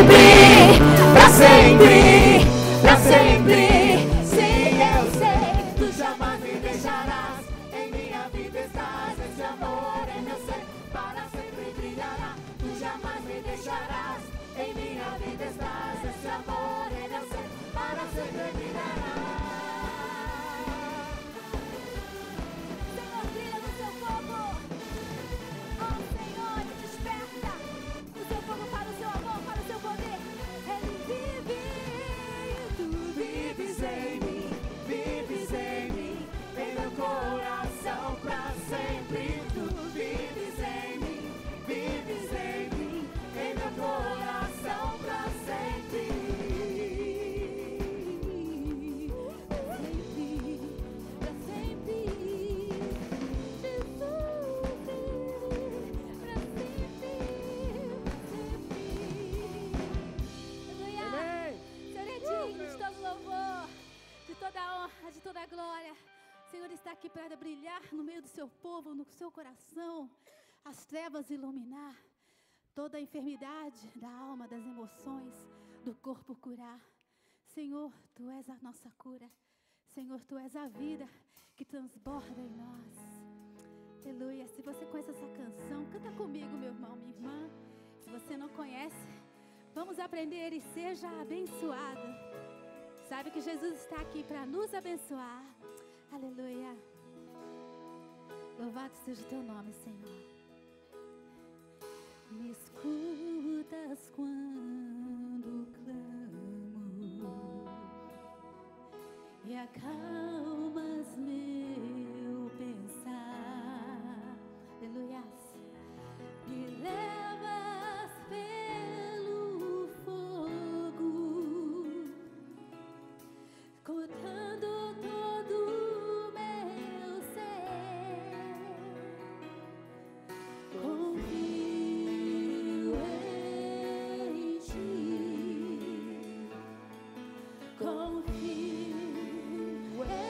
sempre, pra sempre, pra sempre. Sim, eu sei, tu jamais me deixarás. Em minha vida estás, esse amor é meu ser, para sempre brilhará. Tu jamais me deixarás. Em minha vida estás, esse amor é meu ser, para sempre brilhará. Senhor, brilha no seu fogo. Oh, Senhor, desperta o seu fogo para o seu amor, para o seu poder. Ele vive e tu vives em mim, em meu coração pra sempre. Tu vives em mim, em meu coração pra sempre. Pra sempre, Jesus, pra sempre. Aleluia. Senhor é digno de todo louvor, de toda a honra, de toda a glória. O Senhor está aqui para brilhar no meio do seu povo, no seu coração, as trevas iluminar, toda a enfermidade da alma, das emoções, do corpo curar. Senhor, Tu és a nossa cura. Senhor, Tu és a vida que transborda em nós. Aleluia. Se você conhece essa canção, canta comigo, meu irmão, minha irmã. Se você não conhece, vamos aprender e seja abençoado. Sabe que Jesus está aqui para nos abençoar. Aleluia. Louvado seja o Teu nome, Senhor. Me escutas quando clamo e acalmas meu pensar. Aleluia. Me levas pelo fogo, cortando todo o meu ser. Confio em Ti, confio em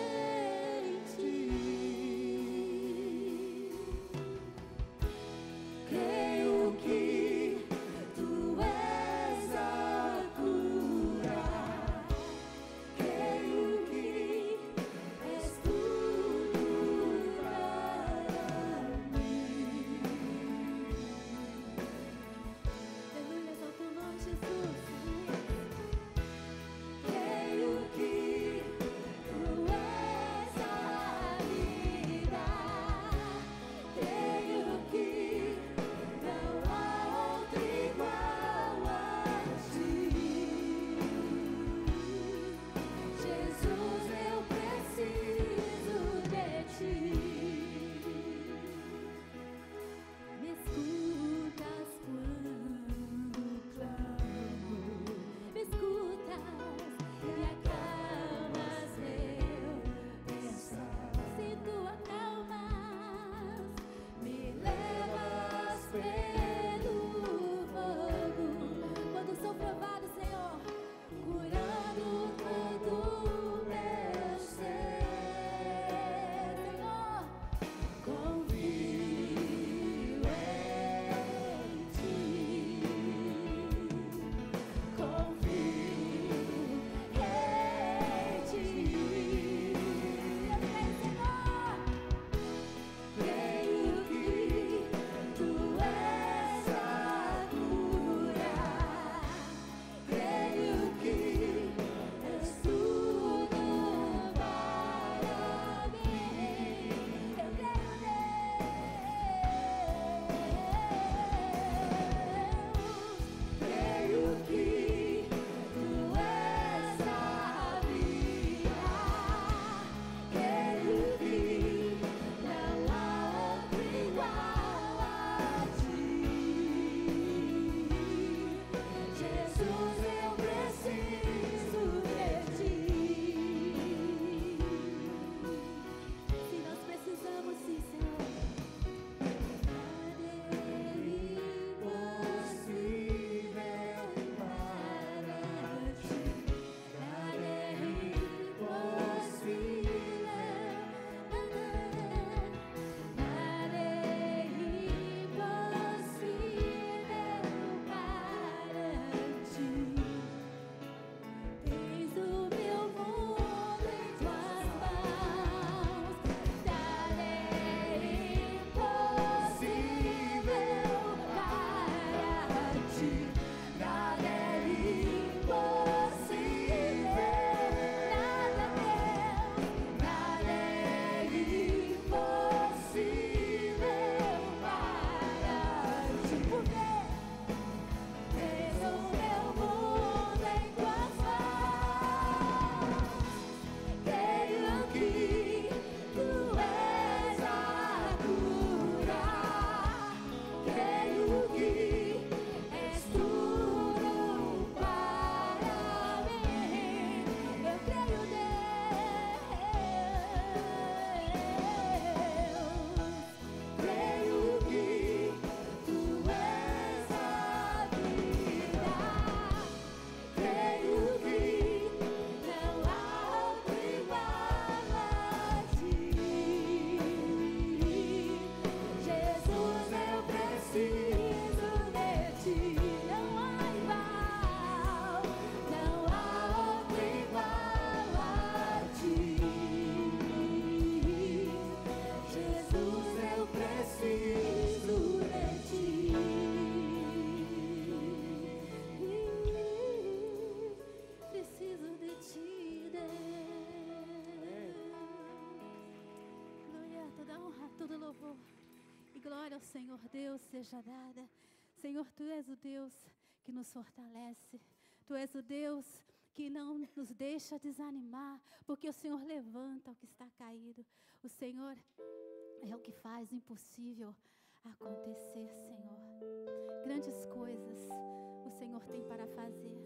Senhor Deus, seja dada. Senhor, Tu és o Deus que nos fortalece. Tu és o Deus que não nos deixa desanimar, porque o Senhor levanta o que está caído. O Senhor é o que faz o impossível acontecer, Senhor. Grandes coisas o Senhor tem para fazer.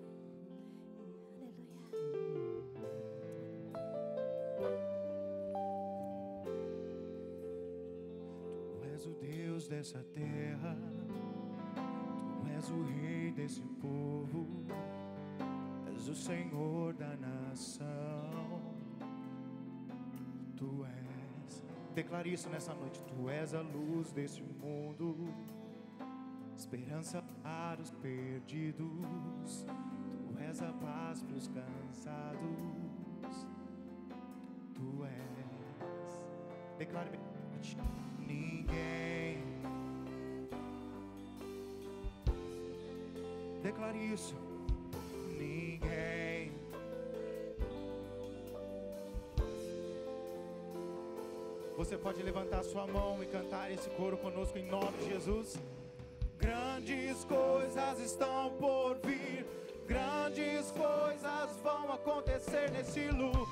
Tu és o Deus dessa terra, Tu és o Rei desse povo, és o Senhor da nação. Tu és, declare isso nessa noite, Tu és a luz desse mundo, esperança para os perdidos, Tu és a paz para os cansados. Tu és, declare ninguém, declare isso, ninguém, você pode levantar sua mão e cantar esse coro conosco em nome de Jesus. Grandes coisas estão por vir, grandes coisas vão acontecer nesse lugar.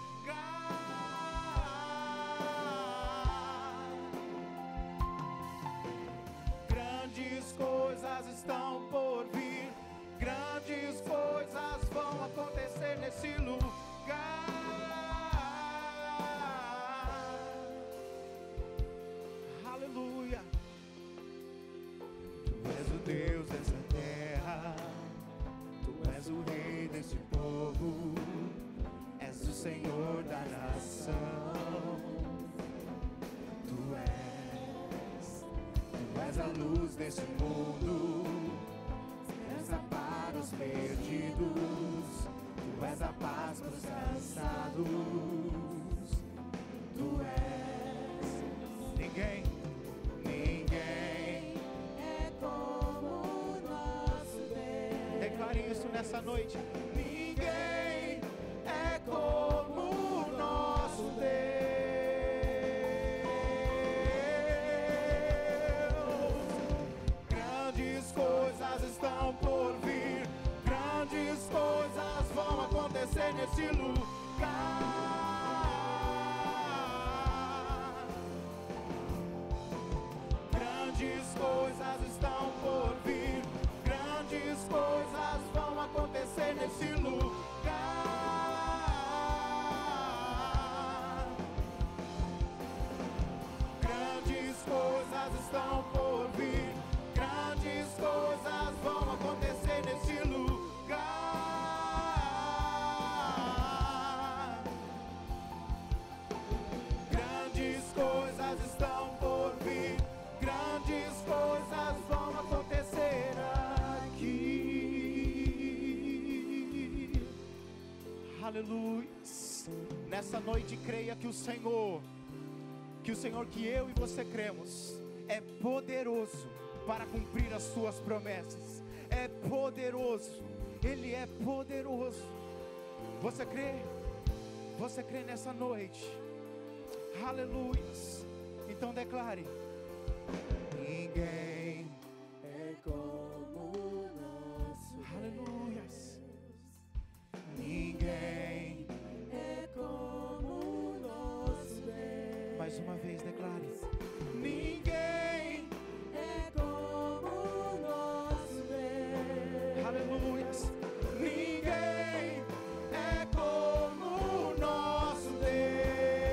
Grandes coisas estão por vir, grandes coisas vão acontecer nesse lugar. Aleluia. Tu és o Deus dessa terra, Tu és o Rei desse povo, és o Senhor da nação. Tu és a luz desse mundo, esperança para os perdidos, Tu és a paz para os cansados. Tu és, ninguém é como o nosso Deus. Declare isso nessa noite. Ninguém é como o nosso Deus. Grandes coisas estão por vir, grandes coisas vão acontecer nesse lugar. Grandes coisas estão por vir, grandes coisas vão acontecer nesse lugar. Grandes coisas estão por vir, grandes coisas vão acontecer nesse lugar. Grandes coisas estão por vir, grandes coisas vão acontecer aqui. Aleluia. Nessa noite creia que o Senhor que eu e você cremos é poderoso para cumprir as suas promessas. É poderoso, Ele é poderoso. Você crê? Você crê nessa noite? Aleluia. Então declare: ninguém é como o nosso Deus. Aleluia. Ninguém é como o nosso Deus. Mais uma vez declare: ninguém é como o nosso Deus. Aleluia. Ninguém é como o nosso Deus.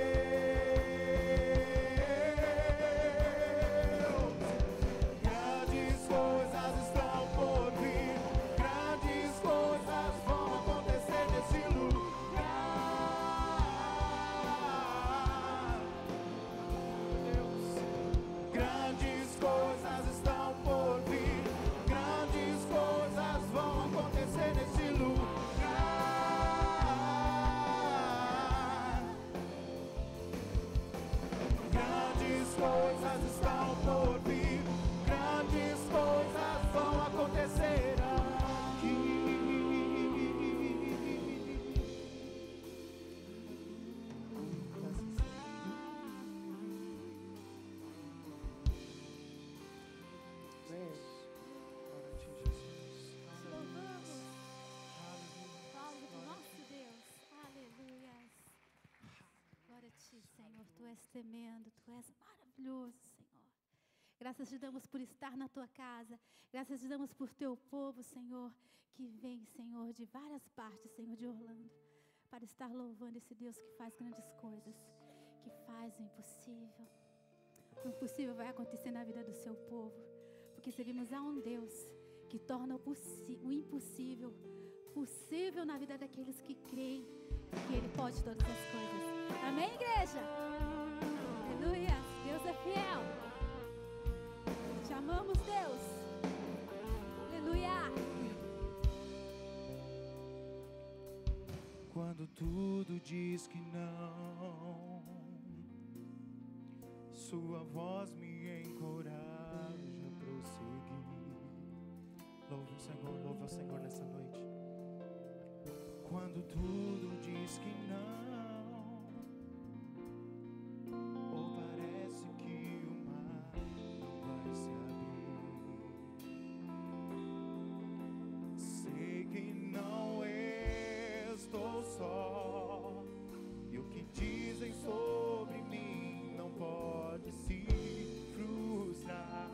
Grandes coisas estão por vir, grandes coisas vão acontecer nesse lugar. tremendo, Tu és maravilhoso, Senhor. Graças te damos por estar na Tua casa. Graças te damos por Teu povo, Senhor, que vem, Senhor, de várias partes, Senhor, de Orlando, para estar louvando esse Deus que faz grandes coisas, que faz o impossível. O impossível vai acontecer na vida do Seu povo, porque servimos a um Deus que torna o impossível possível na vida daqueles que creem que Ele pode todas as coisas. Amém, igreja? Aleluia. Deus é fiel. Te amamos, Deus. Aleluia. Quando tudo diz que não, Sua voz me encoraja a prosseguir. Louve o Senhor nessa noite. Quando tudo diz que não, ou parece que o mar não vai se abrir, sei que não estou só, e o que dizem sobre mim não pode se frustrar.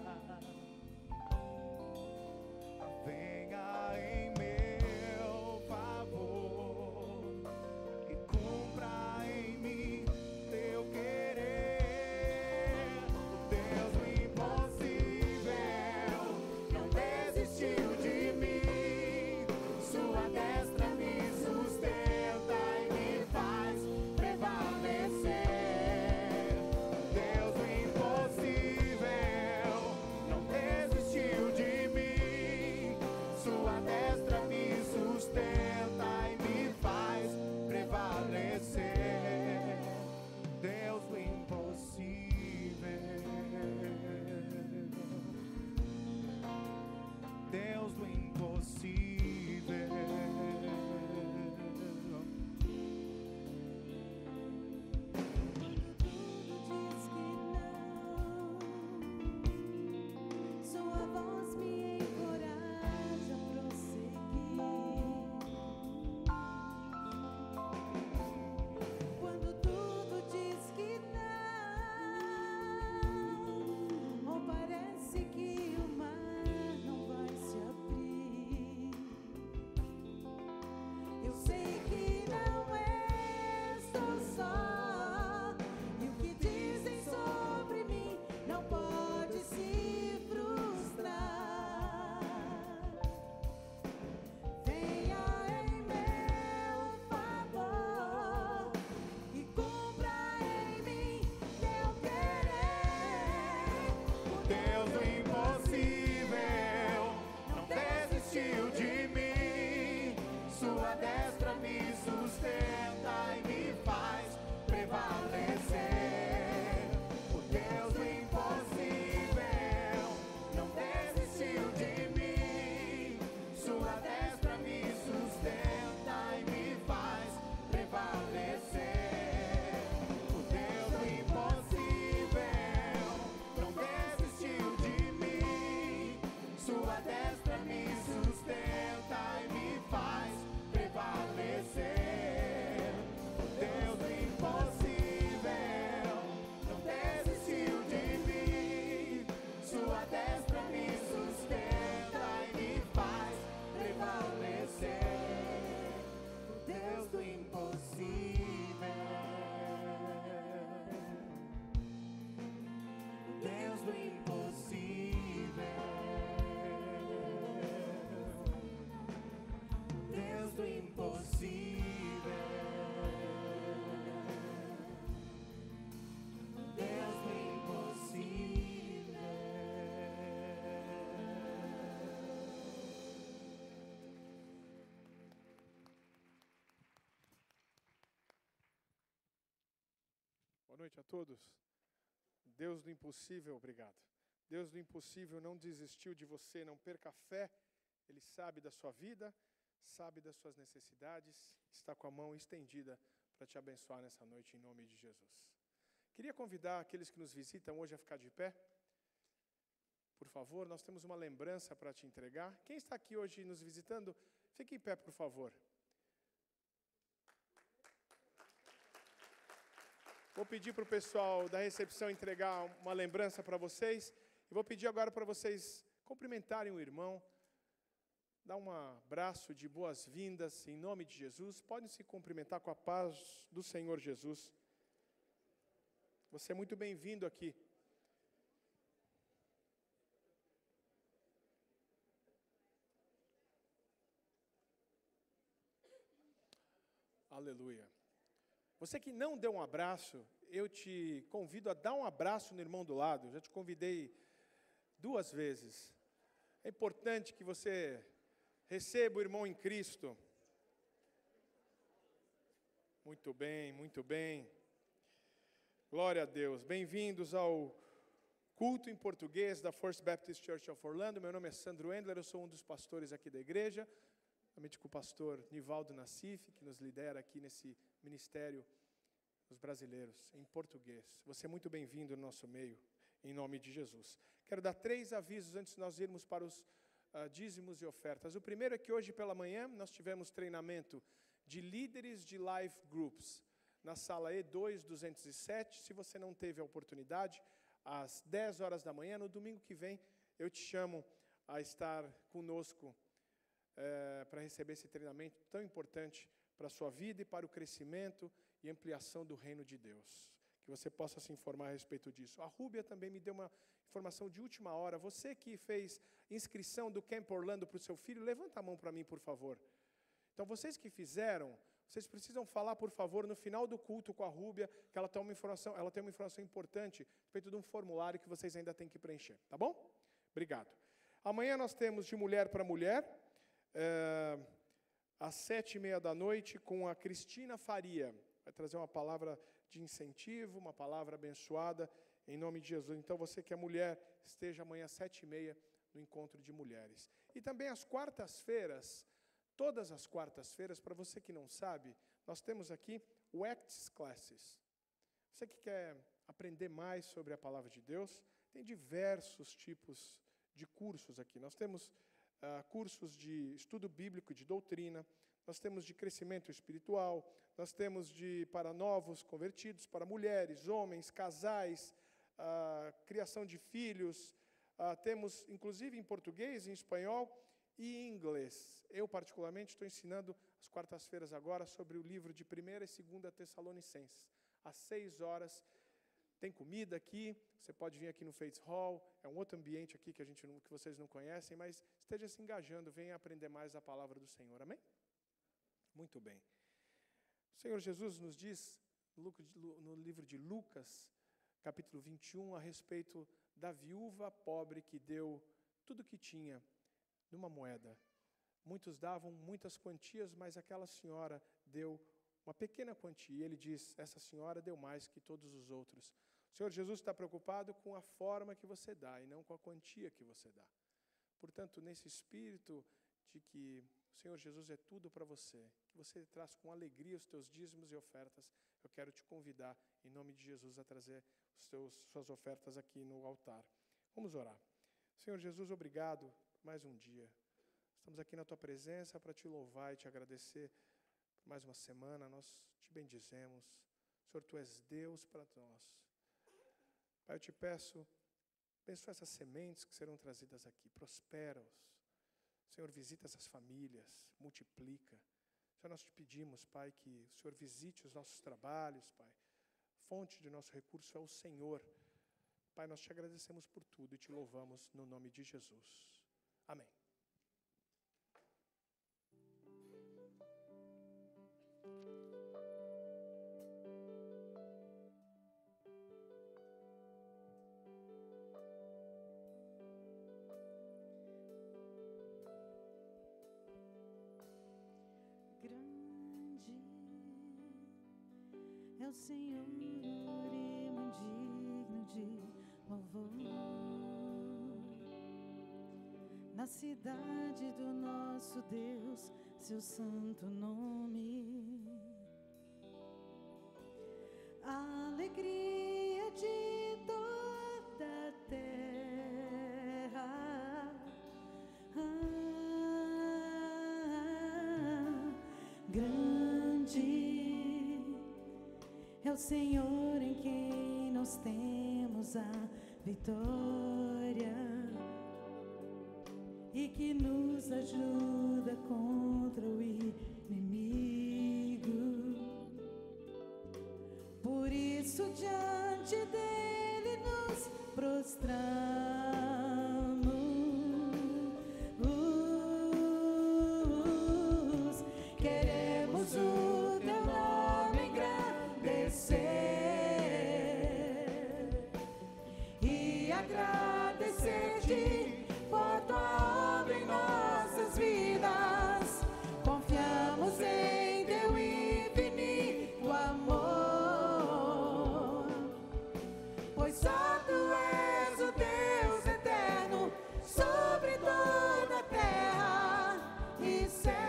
Venha em meu favor e cumpra em mim Teu querer. Deus do impossível não desistiu de mim. Sua destra me sustenta e me faz prevalecer. Deus do impossível não desistiu de mim. Sua destra me sustenta e me faz prevalecer. Deus do impossível, Deus do impossível. Diz que não, Sua voz me encoraja a prosseguir. Quando tudo diz que não, ou parece que o mar não vai se abrir, eu sei que não estou só, e o que dizem sobre mim não pode se frustrar. Venha em meu favor e cumpra em mim Teu querer. Deus do impossível não desistiu de mim. Sua destra me sustenta e me faz prevalecer. O Deus do impossível não desistiu de mim. Sua destra me sustenta e me faz prevalecer. O Deus do impossível não desistiu de mim. Sua destra me sustenta e me faz prevalecer. O Deus do impossível não desistiu de mim. Sua destra me sustenta e me faz prevalecer. O Deus do impossível, o Deus do impossível, Deus do impossível, Deus do impossível. Boa noite a todos. Deus do impossível, obrigado. Deus do impossível não desistiu de você, não perca a fé. Ele sabe da sua vida, sabe das suas necessidades, está com a mão estendida para te abençoar nessa noite, em nome de Jesus. Queria convidar aqueles que nos visitam hoje a ficar de pé. Por favor, nós temos uma lembrança para te entregar. Quem está aqui hoje nos visitando, fique em pé, por favor. Vou pedir para o pessoal da recepção entregar uma lembrança para vocês. E vou pedir agora para vocês cumprimentarem o irmão, dar um abraço de boas-vindas em nome de Jesus. Podem se cumprimentar com a paz do Senhor Jesus. Você é muito bem-vindo aqui. Aleluia. Você que não deu um abraço, eu te convido a dar um abraço no irmão do lado. Eu já te convidei 2 vezes. É importante que você receba o irmão em Cristo. Muito bem, muito bem. Glória a Deus. Bem-vindos ao culto em português da First Baptist Church of Orlando. Meu nome é Sandro Endler, eu sou um dos pastores aqui da igreja. Juntamente com o pastor Nivaldo Nassif, que nos lidera aqui nesse ministério dos brasileiros, em português. Você é muito bem-vindo no nosso meio, em nome de Jesus. Quero dar 3 avisos antes de nós irmos para os dízimos e ofertas. O primeiro é que hoje pela manhã nós tivemos treinamento de líderes de life groups, na sala E2-207. Se você não teve a oportunidade, às 10 horas da manhã, no domingo que vem, eu te chamo a estar conosco para receber esse treinamento tão importante para a sua vida e para o crescimento e ampliação do reino de Deus. Que você possa se informar a respeito disso. A Rúbia também me deu uma informação de última hora. Você que fez inscrição do Camp Orlando para o seu filho, levanta a mão para mim, por favor. Então, vocês que fizeram, vocês precisam falar, por favor, no final do culto com a Rúbia, que ela tem uma informação importante a respeito de um formulário que vocês ainda têm que preencher. Tá bom? Obrigado. Amanhã nós temos de mulher para mulher, às 7h30 da noite, com a Cristina Faria. Vai trazer uma palavra de incentivo, uma palavra abençoada, em nome de Jesus. Então, você que é mulher, esteja amanhã às 7h30 no encontro de mulheres. E também às quartas-feiras, todas as quartas-feiras, para você que não sabe, nós temos aqui o Acts Classes. Você que quer aprender mais sobre a palavra de Deus, tem diversos tipos de cursos aqui. Nós temos cursos de estudo bíblico, de doutrina, nós temos de crescimento espiritual, nós temos para novos convertidos, para mulheres, homens, casais, criação de filhos, temos inclusive em português, em espanhol e em inglês. Eu particularmente estou ensinando às quartas-feiras agora sobre o livro de 1ª e 2ª Tessalonicenses. Às 6 horas, tem comida aqui, você pode vir aqui no Faith Hall, é um outro ambiente aqui que vocês não conhecem, mas esteja se engajando, venha aprender mais a palavra do Senhor, amém? Muito bem. O Senhor Jesus nos diz, no livro de Lucas, capítulo 21, a respeito da viúva pobre que deu tudo o que tinha numa moeda. Muitos davam muitas quantias, mas aquela senhora deu uma pequena quantia. E ele diz, essa senhora deu mais que todos os outros. O Senhor Jesus está preocupado com a forma que você dá e não com a quantia que você dá. Portanto, nesse espírito de que o Senhor Jesus é tudo para você, que você traz com alegria os teus dízimos e ofertas, eu quero te convidar, em nome de Jesus, a trazer suas ofertas aqui no altar. Vamos orar. Senhor Jesus, obrigado por mais um dia. Estamos aqui na Tua presença para Te louvar e Te agradecer por mais uma semana. Nós Te bendizemos. Senhor, Tu és Deus para nós. Pai, eu Te peço, abençoa essas sementes que serão trazidas aqui. Prospera-os. Senhor, visita essas famílias, multiplica. Senhor, nós Te pedimos, Pai, que o Senhor visite os nossos trabalhos, Pai. A fonte de nosso recurso é o Senhor. Pai, nós Te agradecemos por tudo e Te louvamos no nome de Jesus. Amém. É o Senhor e muito digno de louvor. Na cidade do nosso Deus, seu santo nome. A alegria de toda a terra. Grande é É o Senhor em quem nós temos a vitória e que nos ajuda contra o inimigo. Por isso diante dele nos prostramos. Queremos o teu nome engrandecer e agradecer-te por tua obra em nossas vidas. Confiamos em teu infinito amor, pois só tu és o Deus eterno sobre toda a terra e céus.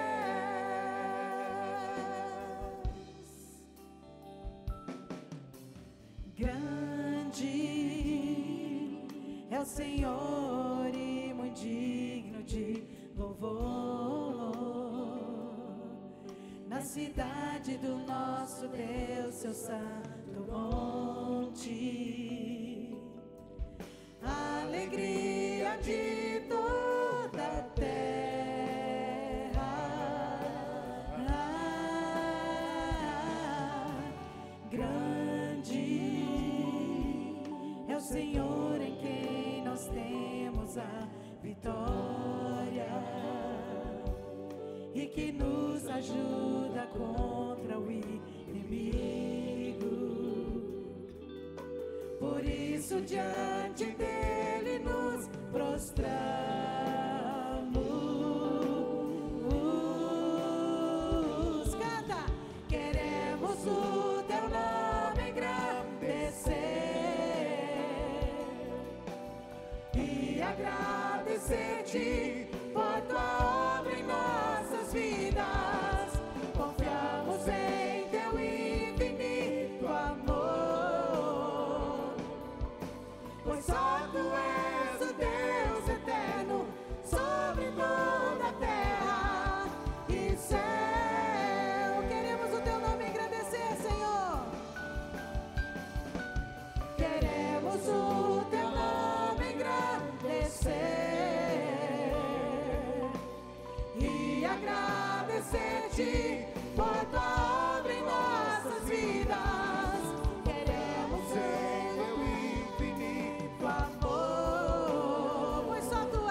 Grande é o Senhor e muito digno de louvor. Na cidade do nosso Deus, seu santo monte, a alegria de toda a terra. Grande é o Senhor em quem nós temos a vitória e que nos ajuda contra o inimigo. Por isso diante dele nos prostramos. Canta! Queremos o teu nome engrandecer e agradecer-te por tua obra em nossas vidas. Confiamos em teu infinito amor, pois só tu és o Deus eterno sobre toda a terra e céu. Queremos o teu nome engrandecer, Senhor. Queremos o teu nome engrandecer e agradecer-te por tua obra em nossas vidas. Queremos teu infinito amor, pois só tu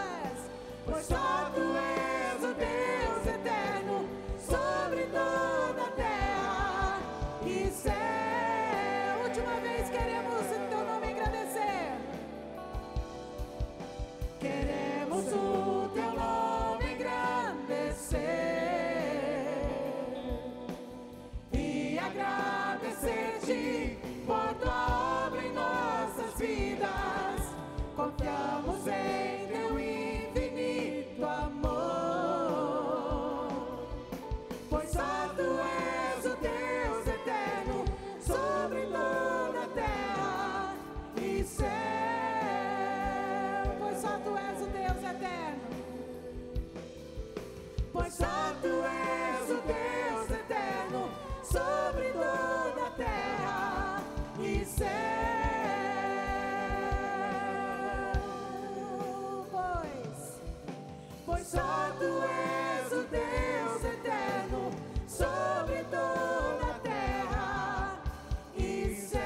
és o Deus eterno sobre toda a terra e céu. Última vez, queremos o teu nome engrandecer. Queremos o teu nome engrandecer e agradecer-te por tua obra em nossas vidas. Confiamos em teu infinito amor, pois só tu és o Deus eterno sobre toda a terra e céu. Pois só tu és o Deus eterno, pois só tu és o Deus eterno sobre toda a terra e céu. Pois só tu és o Deus eterno sobre toda a terra e céus.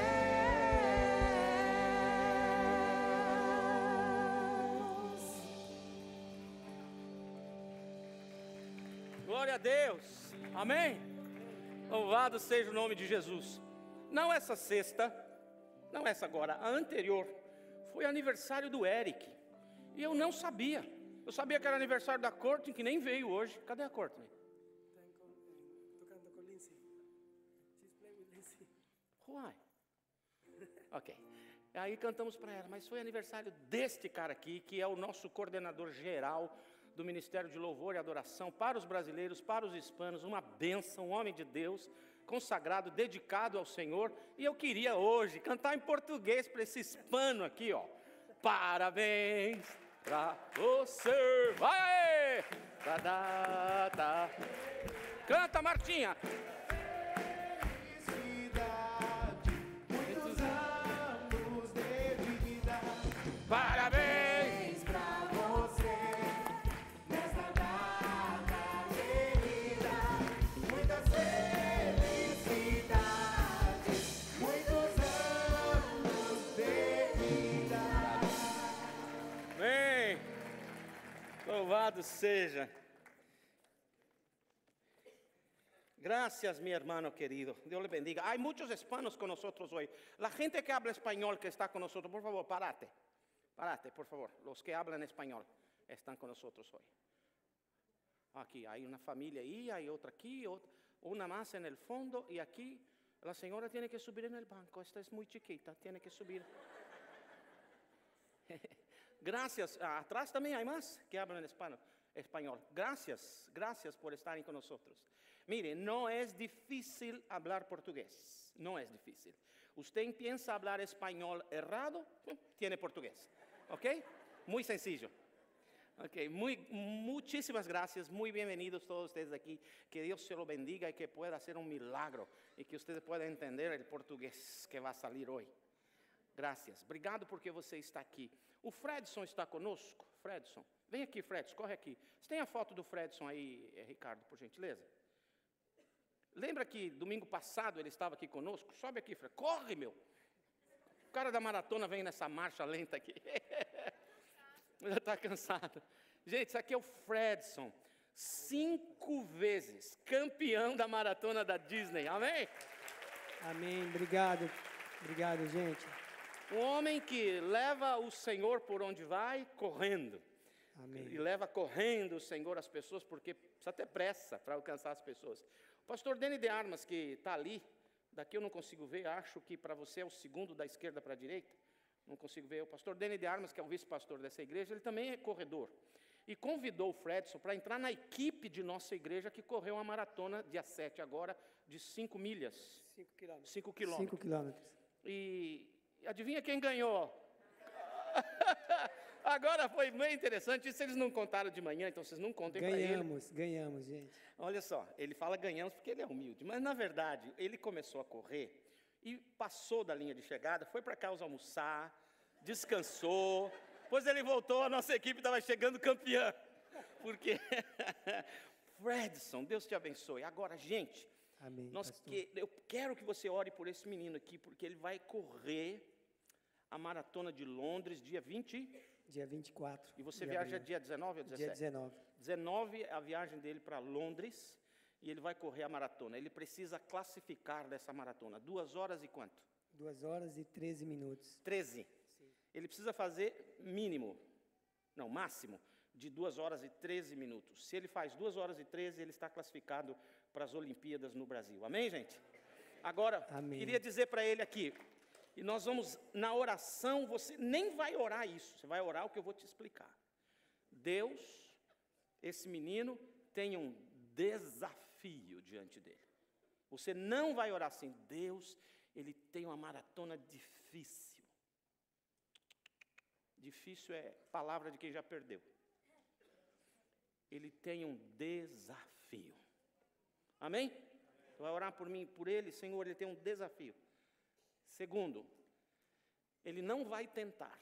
Glória a Deus, amém? Louvado seja o nome de Jesus. Não essa sexta, não essa agora, a anterior, foi aniversário do Eric, e eu não sabia. Eu sabia que era aniversário da Courtney, que nem veio hoje. Cadê a Courtney? Tocando com Lindsay. She's playing with Lindsay. Why? Ok. Aí cantamos para ela, mas foi aniversário deste cara aqui, que é o nosso coordenador geral do Ministério de Louvor e Adoração para os brasileiros, para os hispanos, uma bênção, um homem de Deus, consagrado, dedicado ao Senhor. E eu queria hoje cantar em português para esse hispano aqui, ó. Parabéns pra você. Vai! Tá. Canta, Martinha. Felicidade. Louvado seja. Gracias, mi hermano querido. Dios le bendiga. Hay muchos hispanos con nosotros hoy. La gente que habla español que está con nosotros, por favor, párate. Párate, por favor. Los que hablan español están con nosotros hoy. Aquí hay una familia ahí, hay otra aquí, una más en el fondo. Y aquí la señora tiene que subir en el banco. Esta es muy chiquita, tiene que subir. Gracias. Atrás también hay más que hablan español. Gracias por estar ahí con nosotros. Mire, no es difícil hablar portugués, no es difícil. Usted piensa hablar español errado, tiene portugués, ¿ok? Muy sencillo. Ok, muchísimas gracias, muy bienvenidos todos ustedes aquí. Que Dios se lo bendiga y que pueda hacer un milagro y que ustedes puedan entender el portugués que va a salir hoy. Gracias, obrigado porque você está aqui. O Fredson está conosco. Fredson, vem aqui, Fredson, corre aqui. Você tem a foto do Fredson aí, Ricardo, por gentileza? Lembra que domingo passado ele estava aqui conosco? Sobe aqui, Fred. Corre, meu. O cara da maratona vem nessa marcha lenta aqui. Já está cansado. Gente, isso aqui é o Fredson. 5 vezes campeão da maratona da Disney. Amém? Amém. Obrigado. Obrigado, gente. Um homem que leva o Senhor por onde vai, correndo. Amém. E leva correndo o Senhor às pessoas, porque precisa ter pressa para alcançar as pessoas. O pastor Dene de Armas, que está ali, daqui eu não consigo ver, acho que para você é o segundo da esquerda para a direita, não consigo ver. O pastor Dene de Armas, que é o vice-pastor dessa igreja, ele também é corredor. E convidou o Fredson para entrar na equipe de nossa igreja, que correu uma maratona, dia 7 agora, de 5 milhas. 5 quilômetros. 5 quilômetros. 5 quilômetros. E adivinha quem ganhou? Agora foi bem interessante, isso eles não contaram de manhã, então vocês não contem para ele. Ganhamos, gente. Olha só, ele fala ganhamos porque ele é humilde, mas na verdade ele começou a correr e passou da linha de chegada, foi para casa almoçar, descansou, depois ele voltou, a nossa equipe estava chegando campeã, porque Fredson, Deus te abençoe. Agora, gente, Amém, eu quero que você ore por esse menino aqui, porque ele vai correr a maratona de Londres dia 20... Dia 24. E você viaja dia 19 ou 17? Dia 19. 19 é a viagem dele para Londres e ele vai correr a maratona. Ele precisa classificar dessa maratona. 2 horas e quanto? 2 horas e 13 minutos. 13. Sim. Ele precisa fazer máximo, de 2 horas e 13 minutos. Se ele faz 2 horas e 13, ele está classificado para as Olimpíadas no Brasil. Amém, gente? Agora, Amém. Queria dizer para ele aqui, e nós vamos, na oração, você nem vai orar isso, você vai orar o que eu vou te explicar. Deus, esse menino, tem um desafio diante dele. Você não vai orar assim, Deus, ele tem uma maratona difícil. Difícil é palavra de quem já perdeu. Ele tem um desafio. Amém? Você vai orar por mim, por ele, Senhor, ele tem um desafio. Segundo, ele não vai tentar.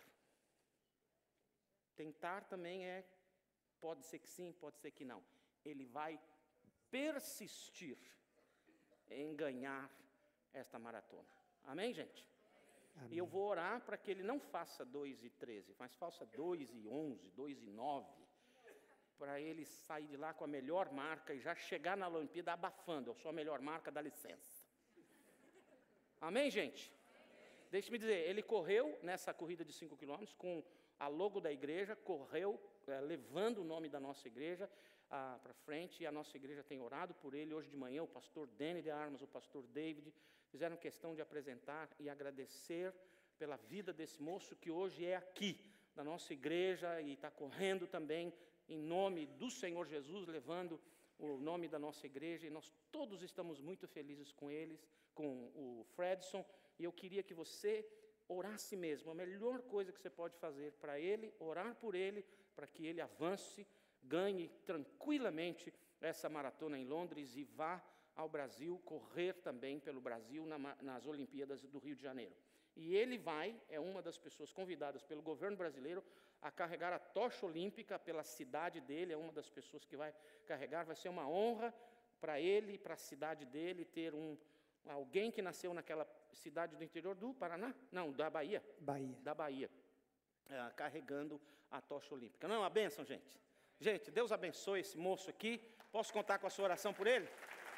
Tentar também pode ser que sim, pode ser que não. Ele vai persistir em ganhar esta maratona. Amém, gente? Amém. E eu vou orar para que ele não faça 2 e 13, mas faça 2 e 11, 2 e 9, para ele sair de lá com a melhor marca e já chegar na Olimpíada abafando. Eu sou a melhor marca, dá licença. Amém, gente? Deixe-me dizer, ele correu nessa corrida de 5 quilômetros com a logo da igreja, correu levando o nome da nossa igreja para frente, e a nossa igreja tem orado por ele. Hoje de manhã o pastor Dene de Armas, o pastor David, fizeram questão de apresentar e agradecer pela vida desse moço que hoje é aqui, da nossa igreja, e está correndo também em nome do Senhor Jesus, levando o nome da nossa igreja, e nós todos estamos muito felizes com eles, com o Fredson, e eu queria que você orasse mesmo. A melhor coisa que você pode fazer para ele, orar por ele, para que ele avance, ganhe tranquilamente essa maratona em Londres e vá ao Brasil, correr também pelo Brasil nas Olimpíadas do Rio de Janeiro. E ele é uma das pessoas convidadas pelo governo brasileiro a carregar a tocha olímpica pela cidade dele, é uma das pessoas que vai carregar. Vai ser uma honra para ele e para a cidade dele ter alguém que nasceu naquela cidade do interior do Paraná? Não, da Bahia. Da Bahia, carregando a tocha olímpica. Não é uma bênção, gente? Gente, Deus abençoe esse moço aqui. Posso contar com a sua oração por ele?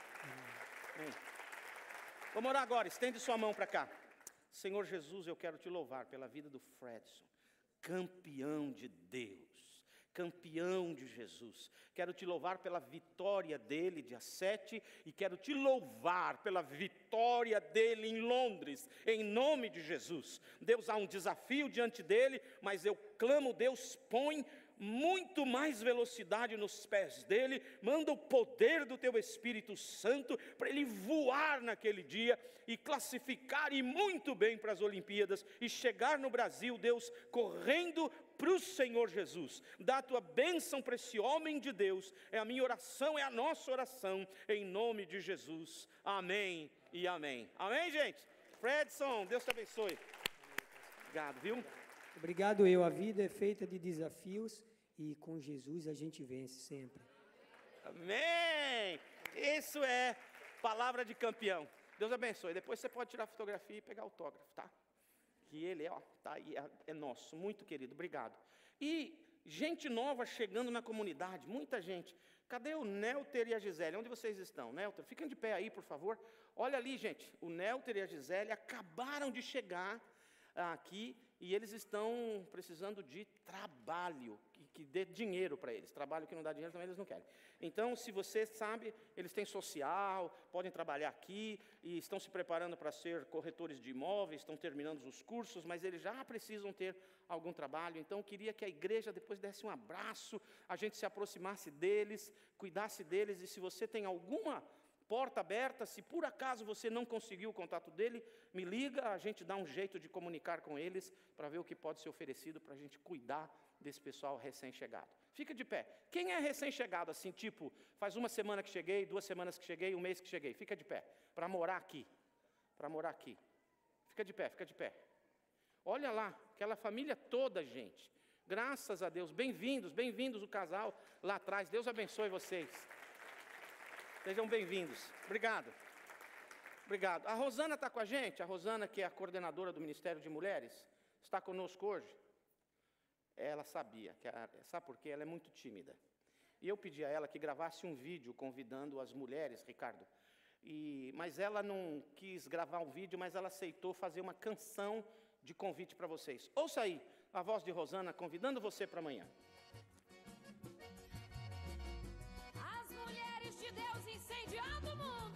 Vamos orar agora, estende sua mão para cá. Senhor Jesus, eu quero te louvar pela vida do Fredson, campeão de Deus, campeão de Jesus. Quero te louvar pela vitória dele, dia 7, e quero te louvar pela vitória dele em Londres, em nome de Jesus. Deus, há um desafio diante dele, mas eu clamo, Deus, põe muito mais velocidade nos pés dele, manda o poder do teu Espírito Santo para ele voar naquele dia e classificar e muito bem para as Olimpíadas e chegar no Brasil, Deus, correndo para o Senhor Jesus. Dá a tua bênção para esse homem de Deus, é a minha oração, é a nossa oração, em nome de Jesus, amém e amém. Amém, gente? Fredson, Deus te abençoe. Obrigado, viu? Obrigado, a vida é feita de desafios e com Jesus a gente vence sempre. Amém! Isso é palavra de campeão. Deus abençoe. Depois você pode tirar fotografia e pegar autógrafo, tá? Que ele, tá aí, é nosso, muito querido, obrigado. E gente nova chegando na comunidade, muita gente. Cadê o Nelter e a Gisele? Onde vocês estão? Nelter, fiquem de pé aí, por favor. Olha ali, gente, o Nelter e a Gisele acabaram de chegar aqui e eles estão precisando de trabalho, que dê dinheiro para eles. Trabalho que não dá dinheiro também eles não querem. Então, se você sabe, eles têm social, podem trabalhar aqui e estão se preparando para ser corretores de imóveis, estão terminando os cursos, mas eles já precisam ter algum trabalho. Então, eu queria que a igreja depois desse um abraço, a gente se aproximasse deles, cuidasse deles, e se você tem alguma porta aberta, se por acaso você não conseguiu o contato dele, me liga, a gente dá um jeito de comunicar com eles, para ver o que pode ser oferecido, para a gente cuidar desse pessoal recém-chegado. Fica de pé. Quem é recém-chegado, assim, tipo, faz uma semana que cheguei, 2 semanas que cheguei, 1 mês que cheguei? Fica de pé, para morar aqui. Para morar aqui. Fica de pé, fica de pé. Olha lá, aquela família toda, gente. Graças a Deus, bem-vindos o casal lá atrás. Deus abençoe vocês. Sejam bem-vindos. Obrigado. Obrigado. A Rosana está com a gente. A Rosana, que é a coordenadora do Ministério de Mulheres, está conosco hoje. Ela sabia. Sabe por quê? Ela é muito tímida. E eu pedi a ela que gravasse um vídeo convidando as mulheres, Ricardo. Mas ela não quis gravar um vídeo, mas ela aceitou fazer uma canção de convite para vocês. Ouça aí a voz de Rosana convidando você para amanhã. As mulheres de Deus incendiando o mundo.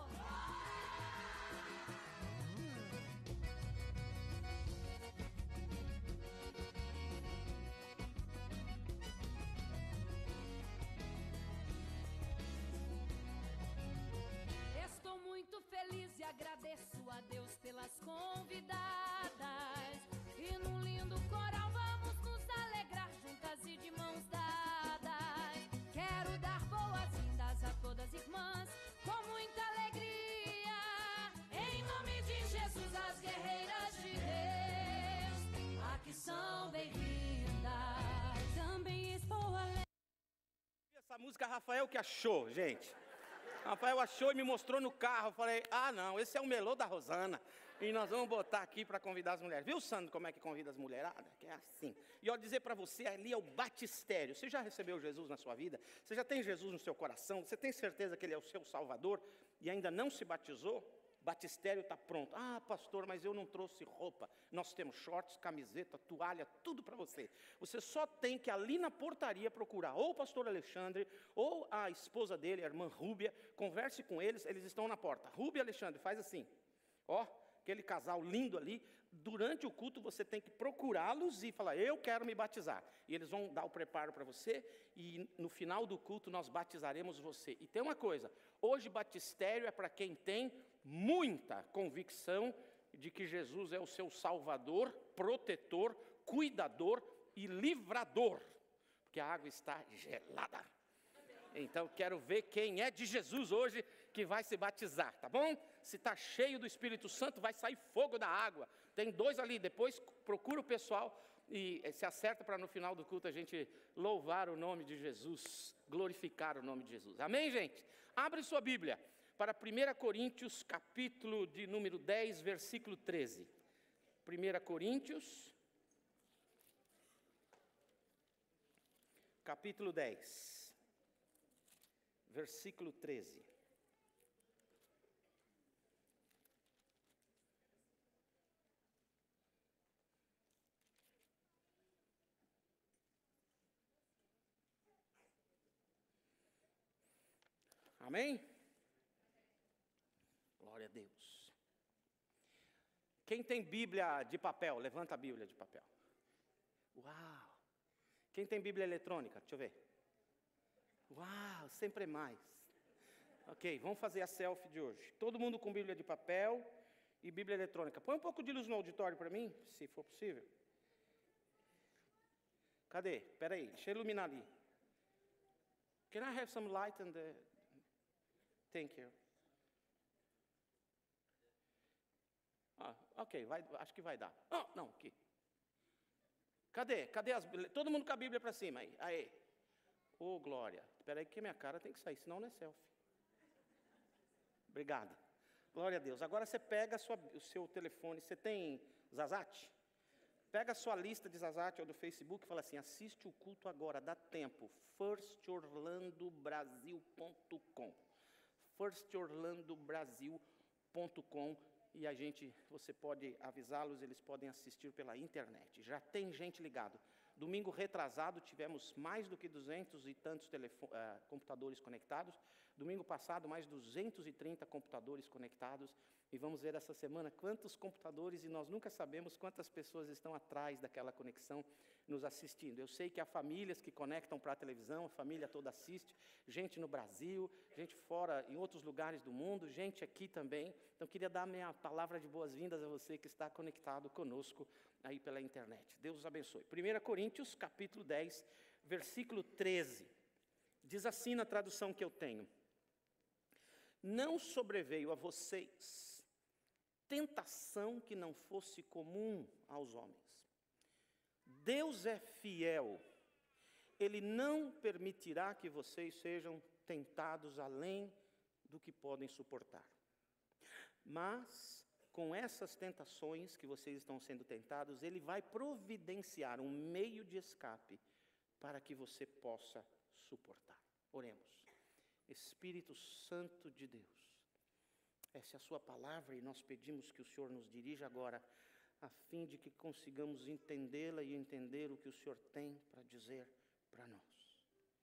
Estou muito feliz e agradeço a Deus pelas convidadas. E num lindo coral vamos nos alegrar juntas e de mãos dadas. Quero dar boas-vindas a todas as irmãs com muita alegria. Em nome de Jesus, as guerreiras de Deus aqui são bem-vindas. Também estou alegre. Essa música Rafael que achou, gente. Rafael achou e me mostrou no carro. Eu falei, não, esse é o melô da Rosana. E nós vamos botar aqui para convidar as mulheres. Viu, Sandro, como é que convida as mulheradas? Que é assim. E eu dizer para você, ali é o batistério. Você já recebeu Jesus na sua vida? Você já tem Jesus no seu coração? Você tem certeza que Ele é o seu Salvador? E ainda não se batizou? Batistério está pronto. Pastor, mas eu não trouxe roupa. Nós temos shorts, camiseta, toalha, tudo para você. Você só tem que ali na portaria procurar ou o pastor Alexandre, ou a esposa dele, a irmã Rúbia. Converse com eles, eles estão na porta. Rúbia e Alexandre, faz assim. Aquele casal lindo ali. Durante o culto você tem que procurá-los e falar, eu quero me batizar. E eles vão dar o preparo para você e no final do culto nós batizaremos você. E tem uma coisa, hoje batistério é para quem tem muita convicção de que Jesus é o seu Salvador, protetor, cuidador e livrador. Porque a água está gelada. Então, quero ver quem é de Jesus hoje que vai se batizar, tá bom? Se está cheio do Espírito Santo, vai sair fogo da água. Tem 2 ali, depois procura o pessoal e se acerta para no final do culto a gente louvar o nome de Jesus, glorificar o nome de Jesus. Amém, gente? Abre sua Bíblia para 1 Coríntios, capítulo de número 10, versículo 13. 1 Coríntios, capítulo 10, versículo 13. Amém? Glória a Deus. Quem tem Bíblia de papel? Levanta a Bíblia de papel. Uau! Quem tem Bíblia eletrônica? Deixa eu ver. Uau, sempre mais. Ok, vamos fazer a selfie de hoje. Todo mundo com Bíblia de papel e Bíblia eletrônica. Põe um pouco de luz no auditório para mim, se for possível. Cadê? Espera aí, deixa eu iluminar ali. Can I have some light in the... Thank you. Ok, acho que vai dar. Oh, não, aqui. Cadê? Todo mundo com a Bíblia para cima aí. Aí. Ô, glória. Espera aí que minha cara tem que sair, senão não é selfie. Obrigado. Glória a Deus. Agora você pega o seu telefone. Você tem Zazate? Pega a sua lista de Zazate ou do Facebook e fala assim, assiste o culto agora, dá tempo. firstorlandobrasil.com firstorlandobrasil.com e você pode avisá-los, eles podem assistir pela internet. Já tem gente ligado. Domingo retrasado tivemos mais do que 200 e tantos computadores conectados. Domingo passado mais 230 computadores conectados. E vamos ver essa semana quantos computadores, e nós nunca sabemos quantas pessoas estão atrás daquela conexão nos assistindo. Eu sei que há famílias que conectam para a televisão, a família toda assiste, gente no Brasil, gente fora, em outros lugares do mundo, gente aqui também. Então, queria dar minha palavra de boas-vindas a você que está conectado conosco aí pela internet. Deus os abençoe. 1 Coríntios, capítulo 10, versículo 13. Diz assim na tradução que eu tenho. Não sobreveio a vocês tentação que não fosse comum aos homens. Deus é fiel. Ele não permitirá que vocês sejam tentados além do que podem suportar. Mas, com essas tentações que vocês estão sendo tentados, Ele vai providenciar um meio de escape para que você possa suportar. Oremos. Espírito Santo de Deus, essa é a sua palavra e nós pedimos que o Senhor nos dirija agora, a fim de que consigamos entendê-la e entender o que o Senhor tem para dizer para nós.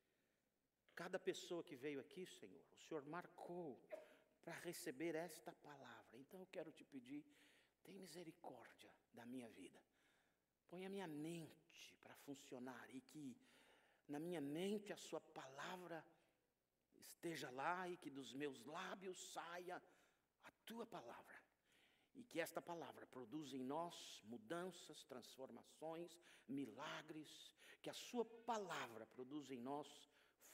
Cada pessoa que veio aqui, Senhor, o Senhor marcou para receber esta palavra. Então eu quero te pedir, tem misericórdia da minha vida. Põe a minha mente para funcionar e que na minha mente a sua palavra esteja lá e que dos meus lábios saia a tua palavra. E que esta palavra produza em nós mudanças, transformações, milagres. Que a sua palavra produza em nós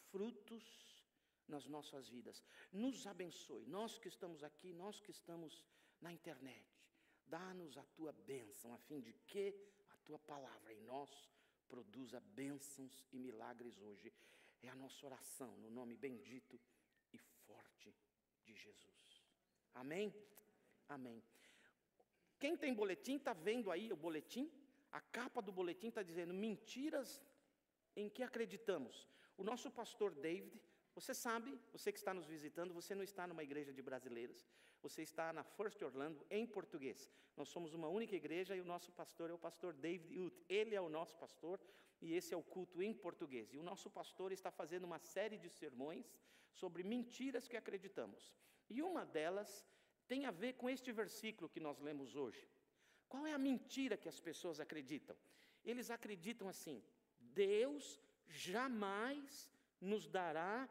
frutos nas nossas vidas. Nos abençoe, nós que estamos aqui, nós que estamos na internet. Dá-nos a tua bênção, a fim de que a tua palavra em nós produza bênçãos e milagres hoje. É a nossa oração, no nome bendito e forte de Jesus. Amém? Amém. Quem tem boletim, está vendo aí o boletim? A capa do boletim está dizendo mentiras em que acreditamos. O nosso pastor David, você sabe, você que está nos visitando, você não está numa igreja de brasileiros, você está na First Orlando em português. Nós somos uma única igreja e o nosso pastor é o pastor David Uth. Ele é o nosso pastor e esse é o culto em português. E o nosso pastor está fazendo uma série de sermões sobre mentiras que acreditamos. E uma delas tem a ver com este versículo que nós lemos hoje. Qual é a mentira que as pessoas acreditam? Eles acreditam assim: Deus jamais nos dará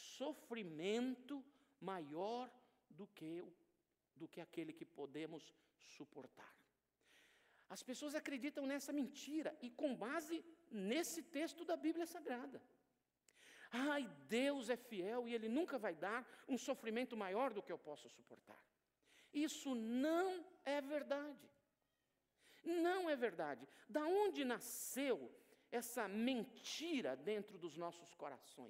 sofrimento maior do que aquele que podemos suportar. As pessoas acreditam nessa mentira e com base nesse texto da Bíblia Sagrada. Ai, Deus é fiel e Ele nunca vai dar um sofrimento maior do que eu posso suportar. Isso não é verdade. Não é verdade. Da onde nasceu essa mentira dentro dos nossos corações?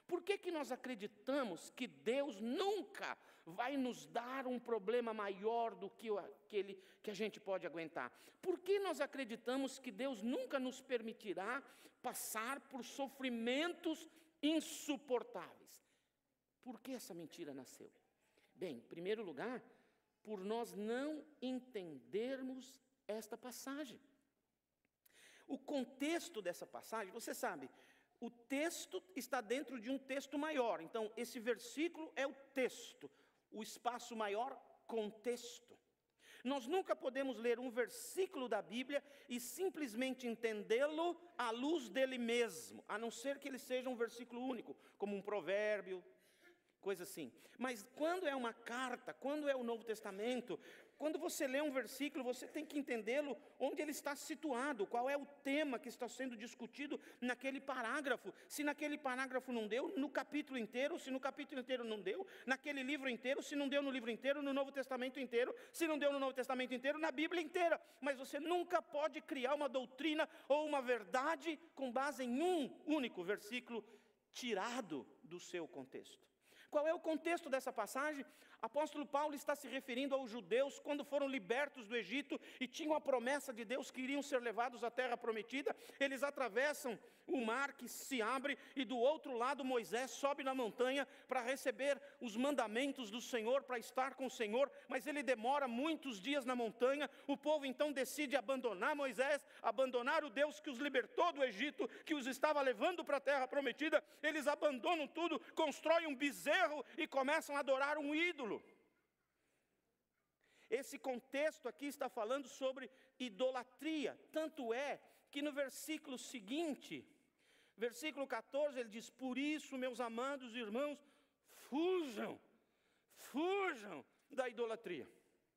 Por que nós acreditamos que Deus nunca vai nos dar um problema maior do que aquele que a gente pode aguentar? Por que nós acreditamos que Deus nunca nos permitirá passar por sofrimentos insuportáveis? Por que essa mentira nasceu? Bem, em primeiro lugar, por nós não entendermos esta passagem. O contexto dessa passagem, você sabe, o texto está dentro de um texto maior. Então, esse versículo é o texto, o espaço maior, contexto. Nós nunca podemos ler um versículo da Bíblia e simplesmente entendê-lo à luz dele mesmo, a não ser que ele seja um versículo único, como um provérbio, coisa assim. Mas quando é uma carta, quando é o Novo Testamento, quando você lê um versículo, você tem que entendê-lo onde ele está situado, qual é o tema que está sendo discutido naquele parágrafo. Se naquele parágrafo não deu, no capítulo inteiro; se no capítulo inteiro não deu, naquele livro inteiro; se não deu no livro inteiro, no Novo Testamento inteiro; se não deu no Novo Testamento inteiro, na Bíblia inteira. Mas você nunca pode criar uma doutrina ou uma verdade com base em um único versículo tirado do seu contexto. Qual é o contexto dessa passagem? Apóstolo Paulo está se referindo aos judeus quando foram libertos do Egito e tinham a promessa de Deus que iriam ser levados à terra prometida. Eles atravessam o mar que se abre e do outro lado Moisés sobe na montanha para receber os mandamentos do Senhor, para estar com o Senhor, mas ele demora muitos dias na montanha. O povo então decide abandonar Moisés, abandonar o Deus que os libertou do Egito, que os estava levando para a terra prometida. Eles abandonam tudo, constroem um bezerro e começam a adorar um ídolo. Esse contexto aqui está falando sobre idolatria. Tanto é que no versículo seguinte, versículo 14, ele diz: por isso, meus amados irmãos, fujam da idolatria.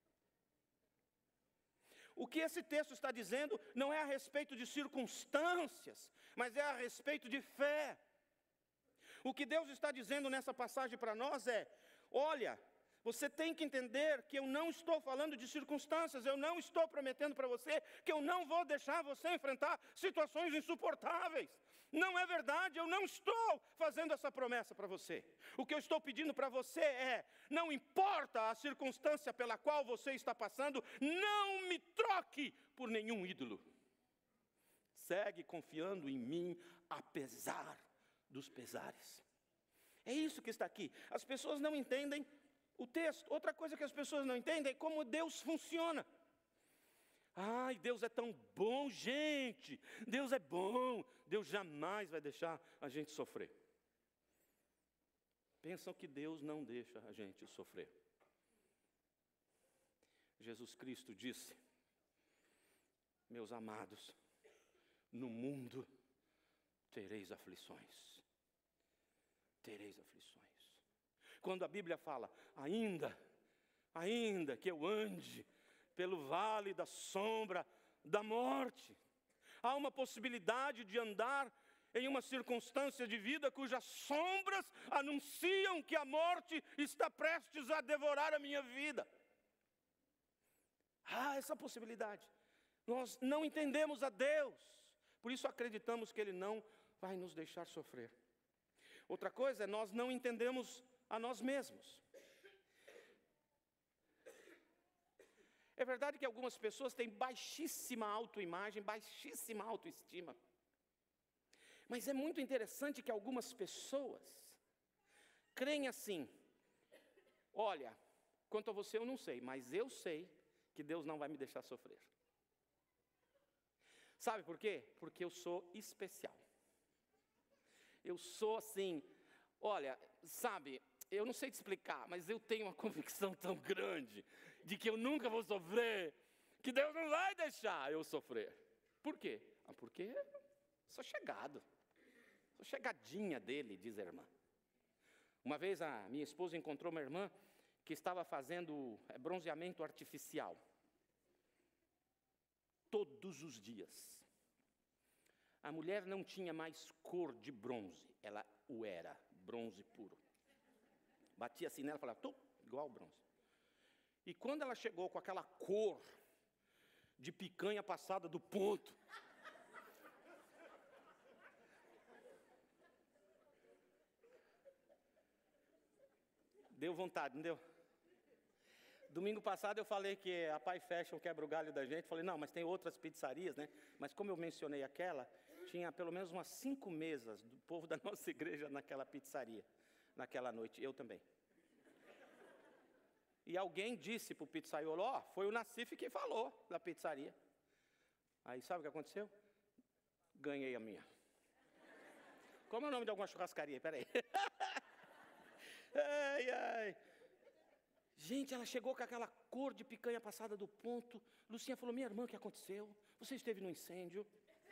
O que esse texto está dizendo não é a respeito de circunstâncias, mas é a respeito de fé. O que Deus está dizendo nessa passagem para nós é: olha, você tem que entender que eu não estou falando de circunstâncias, eu não estou prometendo para você que eu não vou deixar você enfrentar situações insuportáveis. Não é verdade, eu não estou fazendo essa promessa para você. O que eu estou pedindo para você é: não importa a circunstância pela qual você está passando, não me troque por nenhum ídolo. Segue confiando em mim, apesar dos pesares. É isso que está aqui. As pessoas não entendem o texto. Outra coisa que as pessoas não entendem é como Deus funciona. Ai, Deus é tão bom, gente. Deus é bom. Deus jamais vai deixar a gente sofrer. Pensam que Deus não deixa a gente sofrer. Jesus Cristo disse: meus amados, no mundo tereis aflições. Tereis aflições. Quando a Bíblia fala, ainda que eu ande pelo vale da sombra da morte, há uma possibilidade de andar em uma circunstância de vida cujas sombras anunciam que a morte está prestes a devorar a minha vida. Há essa possibilidade. Nós não entendemos a Deus, por isso acreditamos que Ele não vai nos deixar sofrer. Outra coisa é nós não entendemos a nós mesmos. É verdade que algumas pessoas têm baixíssima autoimagem, baixíssima autoestima. Mas é muito interessante que algumas pessoas creem assim: olha, quanto a você eu não sei, mas eu sei que Deus não vai me deixar sofrer. Sabe por quê? Porque eu sou especial. Eu sou assim, olha, sabe, eu não sei te explicar, mas eu tenho uma convicção tão grande de que eu nunca vou sofrer, que Deus não vai deixar eu sofrer. Por quê? Porque sou chegado, sou chegadinha dele, diz a irmã. Uma vez a minha esposa encontrou uma irmã que estava fazendo bronzeamento artificial. Todos os dias. A mulher não tinha mais cor de bronze, ela o era, bronze puro. Batia assim nela e falava, tô igual bronze. E quando ela chegou com aquela cor de picanha passada do ponto, Deu vontade, não deu? Domingo passado eu falei que a Pai Fashion quebra o galho da gente. Falei, não, mas tem outras pizzarias, né? Mas como eu mencionei aquela, tinha pelo menos umas 5 mesas do povo da nossa igreja naquela pizzaria, naquela noite. Eu também. E alguém disse para o pizzaiolo, ó, foi o Nassif que falou da pizzaria. Aí sabe o que aconteceu? Ganhei a minha. Como é o nome de alguma churrascaria? Peraí. Ai, ai. Gente, ela chegou com aquela cor de picanha passada do ponto. Lucinha falou, minha irmã, o que aconteceu? Você esteve no incêndio?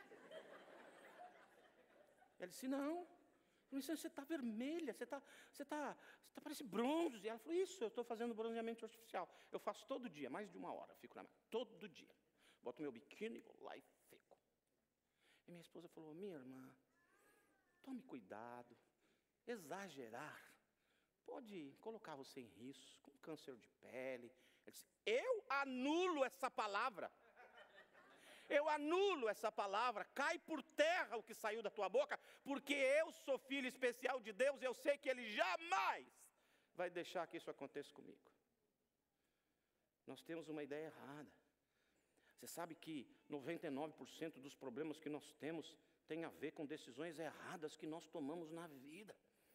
Ela disse, não. Você está vermelha, você parece bronze. Ela falou, isso, eu estou fazendo bronzeamento artificial. Eu faço todo dia, mais de 1 hora, fico na máquina, todo dia. Boto meu biquíni, vou lá e fico. E minha esposa falou, minha irmã, tome cuidado, exagerar pode colocar você em risco, com câncer de pele. Ele disse, eu anulo essa palavra. Eu anulo essa palavra, cai por terra o que saiu da tua boca, porque eu sou filho especial de Deus e eu sei que Ele jamais vai deixar que isso aconteça comigo. Nós temos uma ideia errada. Você sabe que 99% dos problemas que nós temos tem a ver com decisões erradas que nós tomamos na vida.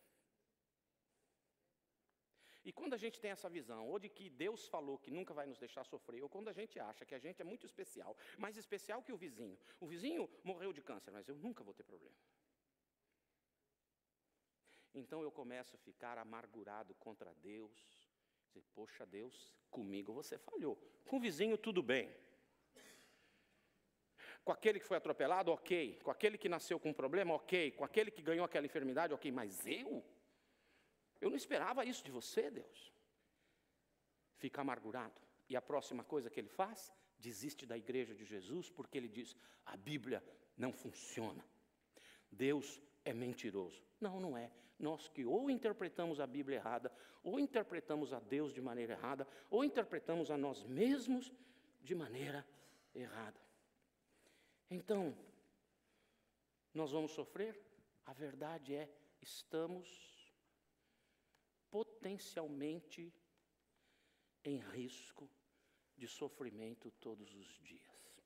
E quando a gente tem essa visão, ou de que Deus falou que nunca vai nos deixar sofrer, ou quando a gente acha que a gente é muito especial, mais especial que o vizinho. O vizinho morreu de câncer, mas eu nunca vou ter problema. Então eu começo a ficar amargurado contra Deus. Dizer, poxa Deus, comigo você falhou. Com o vizinho tudo bem. Com aquele que foi atropelado, ok. Com aquele que nasceu com um problema, ok. Com aquele que ganhou aquela enfermidade, ok. Mas eu não esperava isso de você, Deus. Fica amargurado. E a próxima coisa que ele faz, desiste da igreja de Jesus, porque ele diz, a Bíblia não funciona. Deus é mentiroso. Não, não é. Nós que ou interpretamos a Bíblia errada, ou interpretamos a Deus de maneira errada, ou interpretamos a nós mesmos de maneira errada. Então, nós vamos sofrer? A verdade é, estamos potencialmente em risco de sofrimento todos os dias.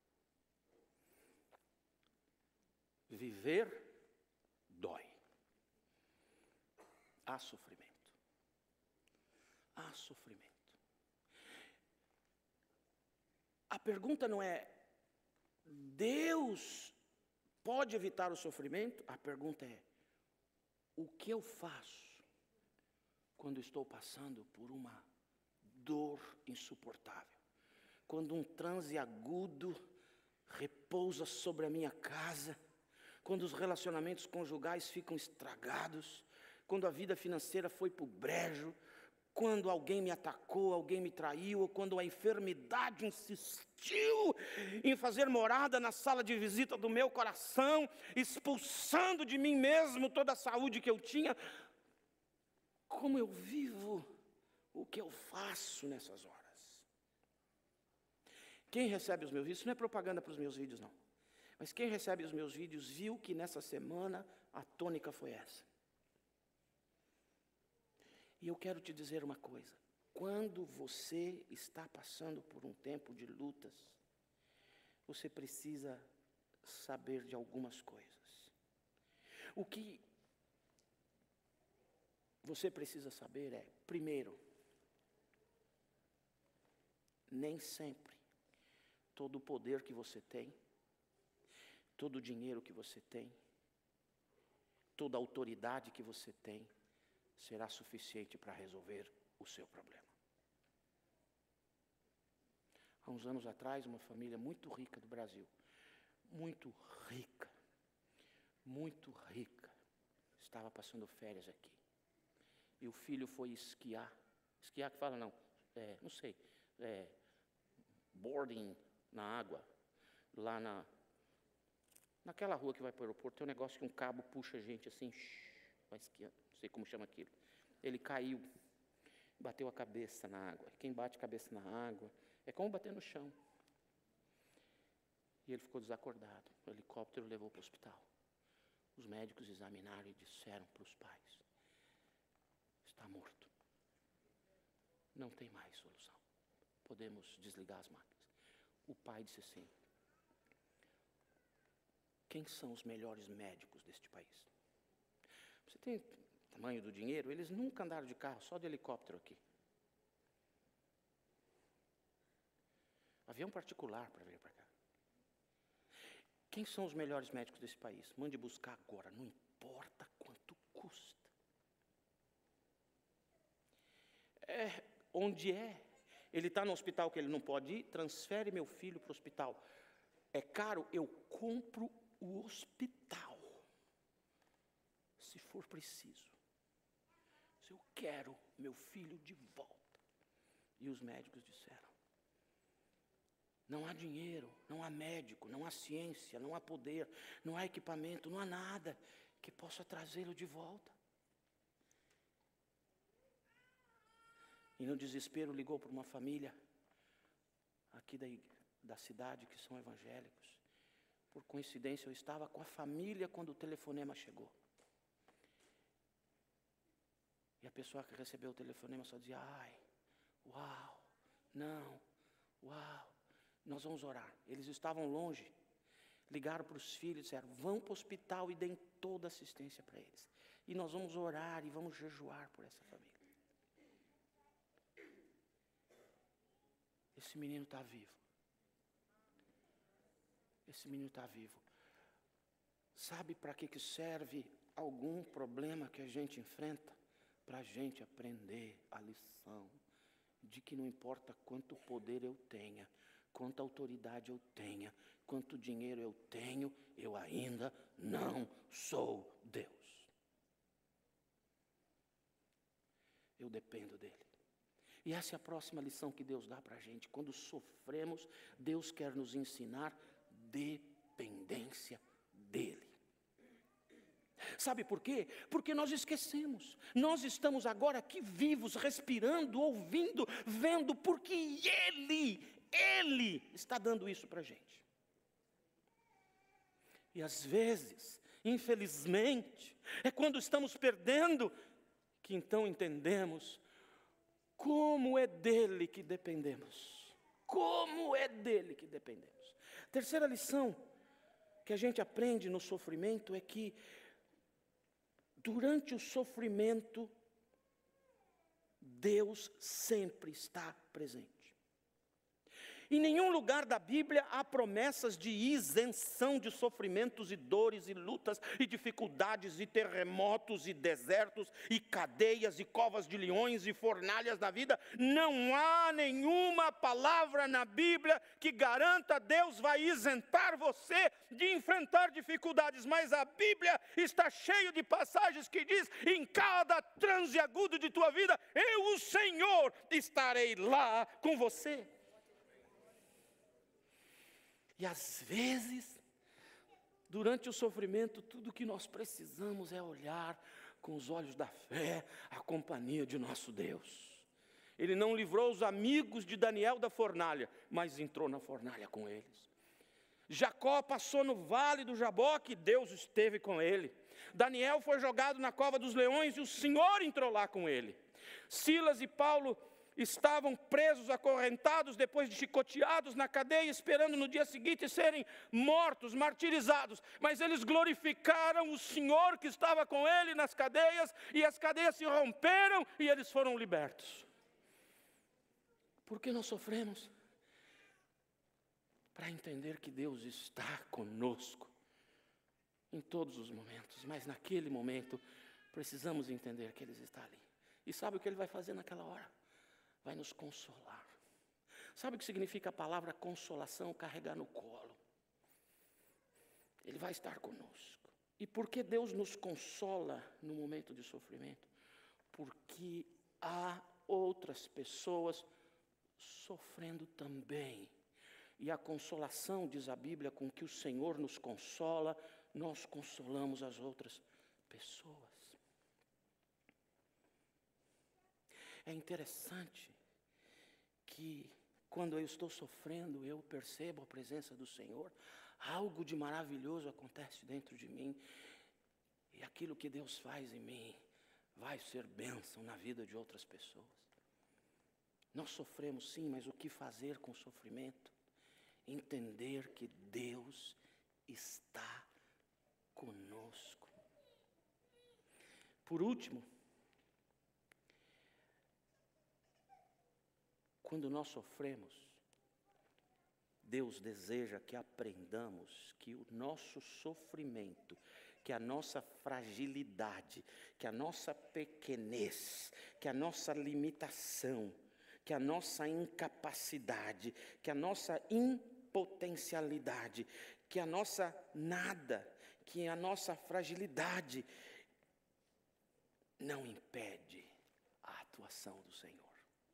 Viver dói. Há sofrimento. Há sofrimento. A pergunta não é, Deus pode evitar o sofrimento? A pergunta é, o que eu faço quando estou passando por uma dor insuportável? Quando um transe agudo repousa sobre a minha casa, quando os relacionamentos conjugais ficam estragados, quando a vida financeira foi para o brejo, quando alguém me atacou, alguém me traiu, ou quando a enfermidade insistiu em fazer morada na sala de visita do meu coração, expulsando de mim mesmo toda a saúde que eu tinha. Como eu vivo, o que eu faço nessas horas? Quem recebe os meus vídeos, isso não é propaganda para os meus vídeos não, mas quem recebe os meus vídeos viu que nessa semana a tônica foi essa. E eu quero te dizer uma coisa, quando você está passando por um tempo de lutas, você precisa saber de algumas coisas. O que você precisa saber é, primeiro, nem sempre todo o poder que você tem, todo o dinheiro que você tem, toda a autoridade que você tem, será suficiente para resolver o seu problema. Há uns anos atrás, uma família muito rica do Brasil, muito rica, estava passando férias aqui. E o filho foi esquiar que fala não, não sei, boarding na água, lá naquela rua que vai para o aeroporto, tem um negócio que um cabo puxa a gente assim, vai esquiando, não sei como chama aquilo. Ele caiu, bateu a cabeça na água. Quem bate a cabeça na água é como bater no chão. E ele ficou desacordado. O helicóptero levou para o hospital. Os médicos examinaram e disseram para os pais, está morto. não tem mais solução. Podemos desligar as máquinas. O pai disse assim: quem são os melhores médicos deste país? Você tem o tamanho do dinheiro? Eles nunca andaram de carro, só de helicóptero aqui. Avião particular para vir para cá. Quem são os melhores médicos desse país? Mande buscar agora, não importa quanto custa. Onde é? Ele está no hospital que ele não pode ir, transfere meu filho para o hospital. É caro, eu compro o hospital, se for preciso. Se eu quero meu filho de volta. E os médicos disseram: não há dinheiro, não há médico, não há ciência, não há poder, não há equipamento, não há nada que possa trazê-lo de volta. E no desespero ligou para uma família aqui da cidade que são evangélicos. Por coincidência eu estava com a família quando o telefonema chegou. E a pessoa que recebeu o telefonema só dizia: ai, uau, não, uau, nós vamos orar. Eles estavam longe, ligaram para os filhos e disseram: vão para o hospital e deem toda a assistência para eles. E nós vamos orar e vamos jejuar por essa família. Esse menino está vivo. Esse menino está vivo. Sabe para que serve algum problema que a gente enfrenta? Para a gente aprender a lição de que não importa quanto poder eu tenha, quanta autoridade eu tenha, quanto dinheiro eu tenho, eu ainda não sou Deus. Eu dependo dele. E essa é a próxima lição que Deus dá para a gente. Quando sofremos, Deus quer nos ensinar dependência dele. Sabe por quê? Porque nós esquecemos. Nós estamos agora aqui vivos, respirando, ouvindo, vendo, porque Ele está dando isso para a gente. E às vezes, infelizmente, é quando estamos perdendo que então entendemos como é dele que dependemos. Como é dele que dependemos. Terceira lição que a gente aprende no sofrimento é que durante o sofrimento, Deus sempre está presente. Em nenhum lugar da Bíblia há promessas de isenção de sofrimentos e dores e lutas e dificuldades e terremotos e desertos e cadeias e covas de leões e fornalhas na vida. Não há nenhuma palavra na Bíblia que garanta Deus vai isentar você de enfrentar dificuldades, mas a Bíblia está cheia de passagens que diz: em cada transe agudo de tua vida, eu, o Senhor, estarei lá com você. E às vezes, durante o sofrimento, tudo que nós precisamos é olhar com os olhos da fé a companhia de nosso Deus. Ele não livrou os amigos de Daniel da fornalha, mas entrou na fornalha com eles. Jacó passou no vale do Jaboque, Deus esteve com ele. Daniel foi jogado na cova dos leões e o Senhor entrou lá com ele. Silas e Paulo estavam presos, acorrentados, depois de chicoteados na cadeia, esperando no dia seguinte serem mortos, martirizados. Mas eles glorificaram o Senhor que estava com ele nas cadeias, e as cadeias se romperam e eles foram libertos. Por que nós sofremos? Para entender que Deus está conosco em todos os momentos, mas naquele momento precisamos entender que Ele está ali. E sabe o que Ele vai fazer naquela hora? Vai nos consolar. Sabe o que significa a palavra consolação? Carregar no colo. Ele vai estar conosco. E por que Deus nos consola no momento de sofrimento? Porque há outras pessoas sofrendo também. E a consolação, diz a Bíblia, com que o Senhor nos consola, nós consolamos as outras pessoas. É interessante que quando eu estou sofrendo, eu percebo a presença do Senhor, algo de maravilhoso acontece dentro de mim, e aquilo que Deus faz em mim vai ser bênção na vida de outras pessoas. Nós sofremos sim, mas o que fazer com o sofrimento? Entender que Deus está conosco. Por último, quando nós sofremos, Deus deseja que aprendamos que o nosso sofrimento, que a nossa fragilidade, que a nossa pequenez, que a nossa limitação, que a nossa incapacidade, que a nossa impotencialidade, que a nossa nada, que a nossa fragilidade não impede a atuação do Senhor.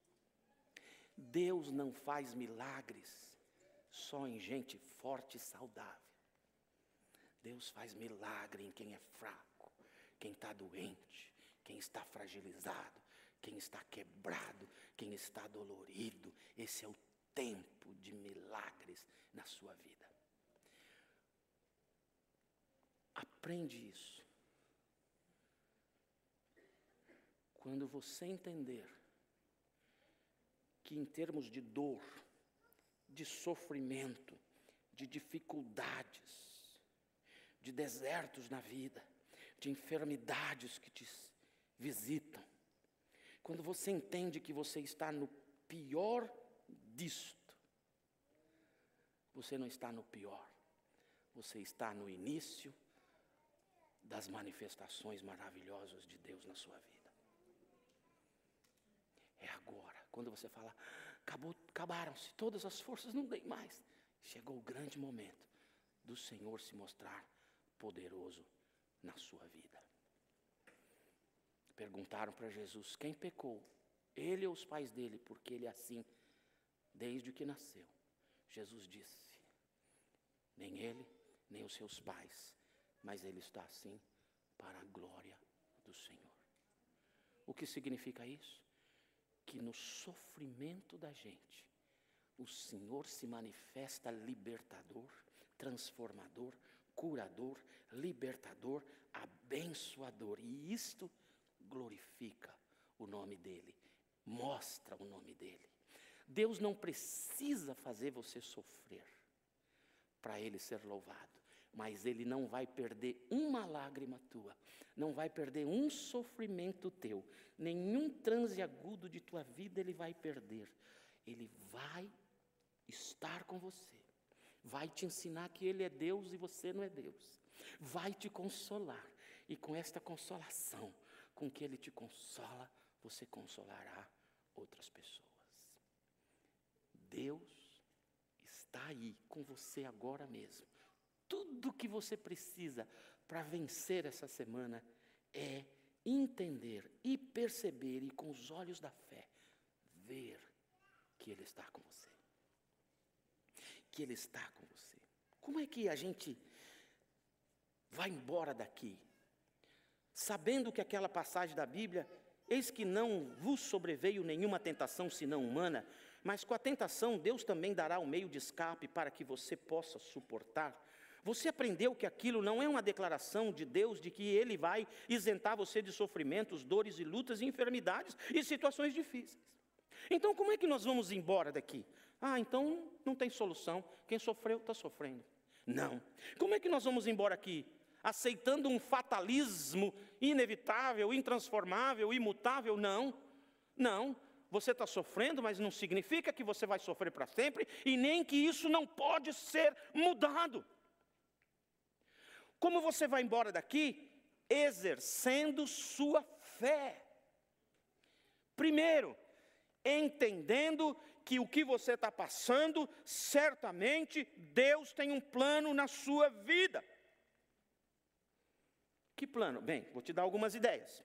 Deus não faz milagres só em gente forte e saudável. Deus faz milagre em quem é fraco, quem está doente, quem está fragilizado, quem está quebrado, quem está dolorido. Esse é o tempo de milagres na sua vida. Aprende isso. Quando você entender que em termos de dor, de sofrimento, de dificuldades, de desertos na vida, de enfermidades que te visitam, quando você entende que você está no pior disto, você não está no pior, você está no início das manifestações maravilhosas de Deus na sua vida. É agora, quando você fala, acabaram-se todas as forças, não dei mais. Chegou o grande momento do Senhor se mostrar poderoso na sua vida. Perguntaram para Jesus, quem pecou? Ele ou os pais dele? Porque ele é assim desde que nasceu. Jesus disse, nem ele, nem os seus pais, mas ele está assim para a glória do Senhor. O que significa isso? Que no sofrimento da gente, o Senhor se manifesta libertador, transformador, curador, libertador, abençoador. E isto glorifica o nome dEle, mostra o nome dEle. Deus não precisa fazer você sofrer para Ele ser louvado. Mas Ele não vai perder uma lágrima tua, não vai perder um sofrimento teu, nenhum transe agudo de tua vida Ele vai perder. Ele vai estar com você, vai te ensinar que Ele é Deus e você não é Deus, vai te consolar, e com esta consolação, com que Ele te consola, você consolará outras pessoas. Deus está aí com você agora mesmo. Tudo que você precisa para vencer essa semana é entender e perceber e com os olhos da fé, ver que Ele está com você. Que Ele está com você. Como é que a gente vai embora daqui, sabendo que aquela passagem da Bíblia, eis que não vos sobreveio nenhuma tentação senão humana, mas com a tentação Deus também dará um meio de escape para que você possa suportar. Você aprendeu que aquilo não é uma declaração de Deus de que Ele vai isentar você de sofrimentos, dores e lutas e enfermidades e situações difíceis. Então como é que nós vamos embora daqui? Então não tem solução, quem sofreu está sofrendo. Não. Como é que nós vamos embora aqui? Aceitando um fatalismo inevitável, intransformável, imutável? Não, não. Você está sofrendo, mas não significa que você vai sofrer para sempre e nem que isso não pode ser mudado. Como você vai embora daqui? Exercendo sua fé. Primeiro, entendendo que o que você está passando, certamente Deus tem um plano na sua vida. Que plano? Bem, vou te dar algumas ideias.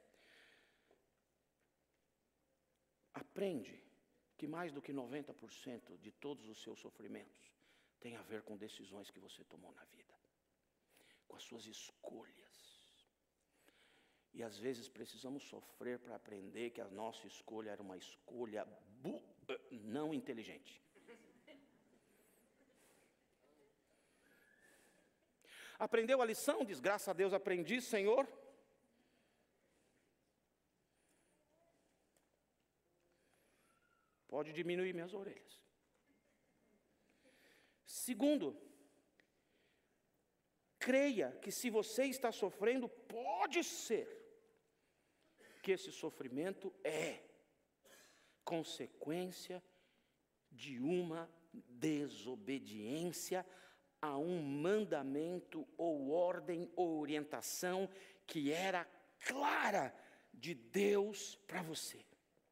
Aprende que mais do que 90% de todos os seus sofrimentos tem a ver com decisões que você tomou na vida, com as suas escolhas. E às vezes precisamos sofrer para aprender que a nossa escolha era uma escolha não inteligente. Aprendeu a lição? Diz, graças a Deus aprendi, Senhor. pode diminuir minhas orelhas. Segundo, creia que se você está sofrendo, pode ser que esse sofrimento é consequência de uma desobediência a um mandamento ou ordem ou orientação que era clara de Deus para você.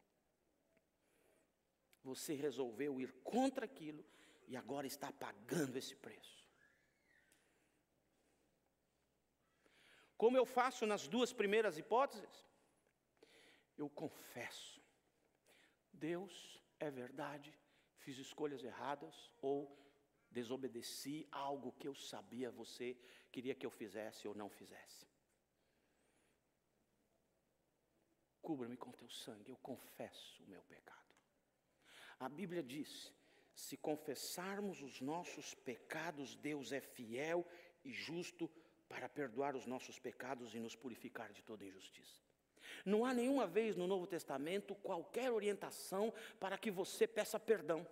Você resolveu ir contra aquilo e agora está pagando esse preço. Como eu faço nas duas primeiras hipóteses? Eu confesso. Deus, é verdade, fiz escolhas erradas ou desobedeci algo que eu sabia você queria que eu fizesse ou não fizesse. Cubra-me com teu sangue, eu confesso o meu pecado. A Bíblia diz, se confessarmos os nossos pecados, Deus é fiel e justo para perdoar os nossos pecados e nos purificar de toda injustiça. Não há nenhuma vez no Novo Testamento qualquer orientação para que você peça perdão.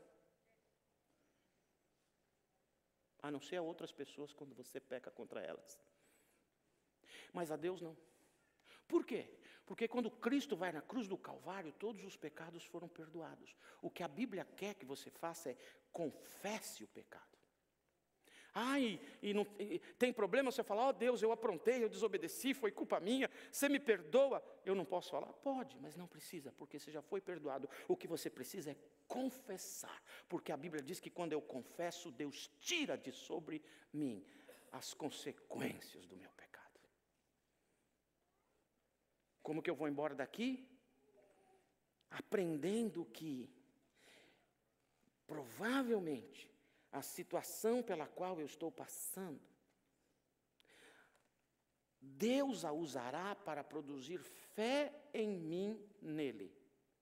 A não ser a outras pessoas quando você peca contra elas. Mas a Deus não. Por quê? Porque quando Cristo vai na cruz do Calvário, todos os pecados foram perdoados. O que a Bíblia quer que você faça é confesse o pecado. Tem problema você falar, Deus, eu aprontei, eu desobedeci, foi culpa minha, você me perdoa? Eu não posso falar? Pode, mas não precisa, porque você já foi perdoado. O que você precisa é confessar, porque a Bíblia diz que quando eu confesso, Deus tira de sobre mim as consequências do meu pecado. Como que eu vou embora daqui? Aprendendo que, provavelmente, a situação pela qual eu estou passando, Deus a usará para produzir fé em mim nele.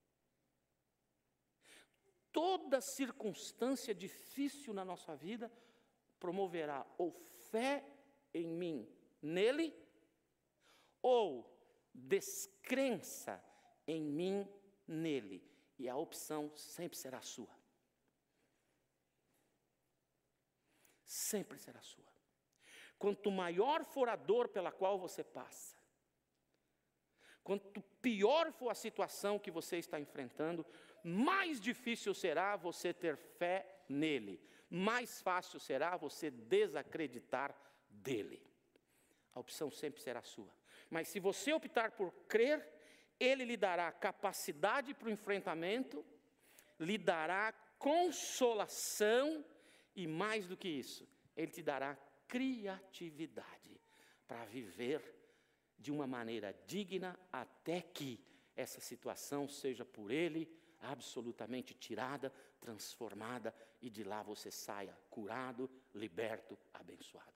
Toda circunstância difícil na nossa vida promoverá ou fé em mim nele, ou descrença em mim nele. E a opção sempre será sua. Sempre será sua. Quanto maior for a dor pela qual você passa, quanto pior for a situação que você está enfrentando, mais difícil será você ter fé nele. Mais fácil será você desacreditar dele. A opção sempre será sua. Mas se você optar por crer, ele lhe dará capacidade para o enfrentamento, lhe dará consolação e mais do que isso, ele te dará criatividade para viver de uma maneira digna até que essa situação seja por ele absolutamente tirada, transformada e de lá você saia curado, liberto, abençoado.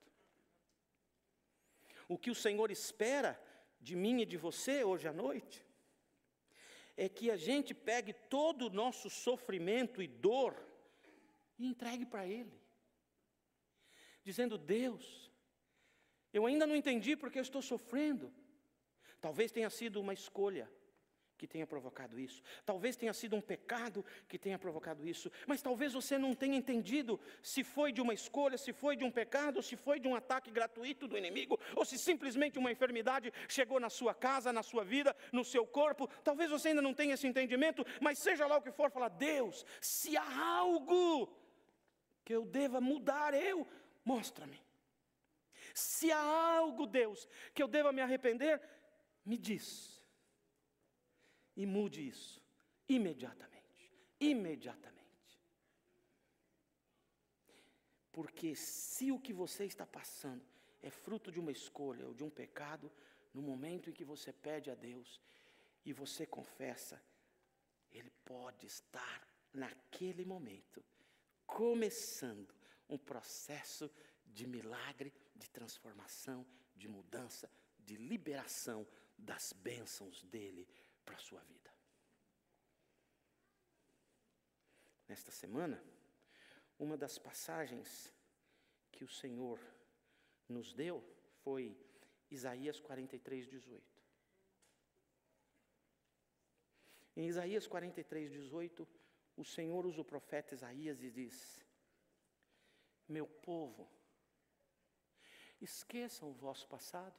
O que o Senhor espera de mim e de você hoje à noite é que a gente pegue todo o nosso sofrimento e dor e entregue para Ele, dizendo, Deus, eu ainda não entendi porque eu estou sofrendo. Talvez tenha sido uma escolha que tenha provocado isso. Talvez tenha sido um pecado que tenha provocado isso. Mas talvez você não tenha entendido se foi de uma escolha, se foi de um pecado, se foi de um ataque gratuito do inimigo, ou se simplesmente uma enfermidade chegou na sua casa, na sua vida, no seu corpo. Talvez você ainda não tenha esse entendimento, mas seja lá o que for, fala, Deus, se há algo que eu deva mudar, mostra-me. Se há algo, Deus, que eu deva me arrepender, me diz. E mude isso, imediatamente, imediatamente. Porque se o que você está passando é fruto de uma escolha ou de um pecado, no momento em que você pede a Deus e você confessa, Ele pode estar naquele momento, começando um processo de milagre, de transformação, de mudança, de liberação das bênçãos dEle para a sua vida. Nesta semana, uma das passagens que o Senhor nos deu foi Isaías 43:18. Em Isaías 43:18, o Senhor usa o profeta Isaías e diz: meu povo, esqueçam o vosso passado.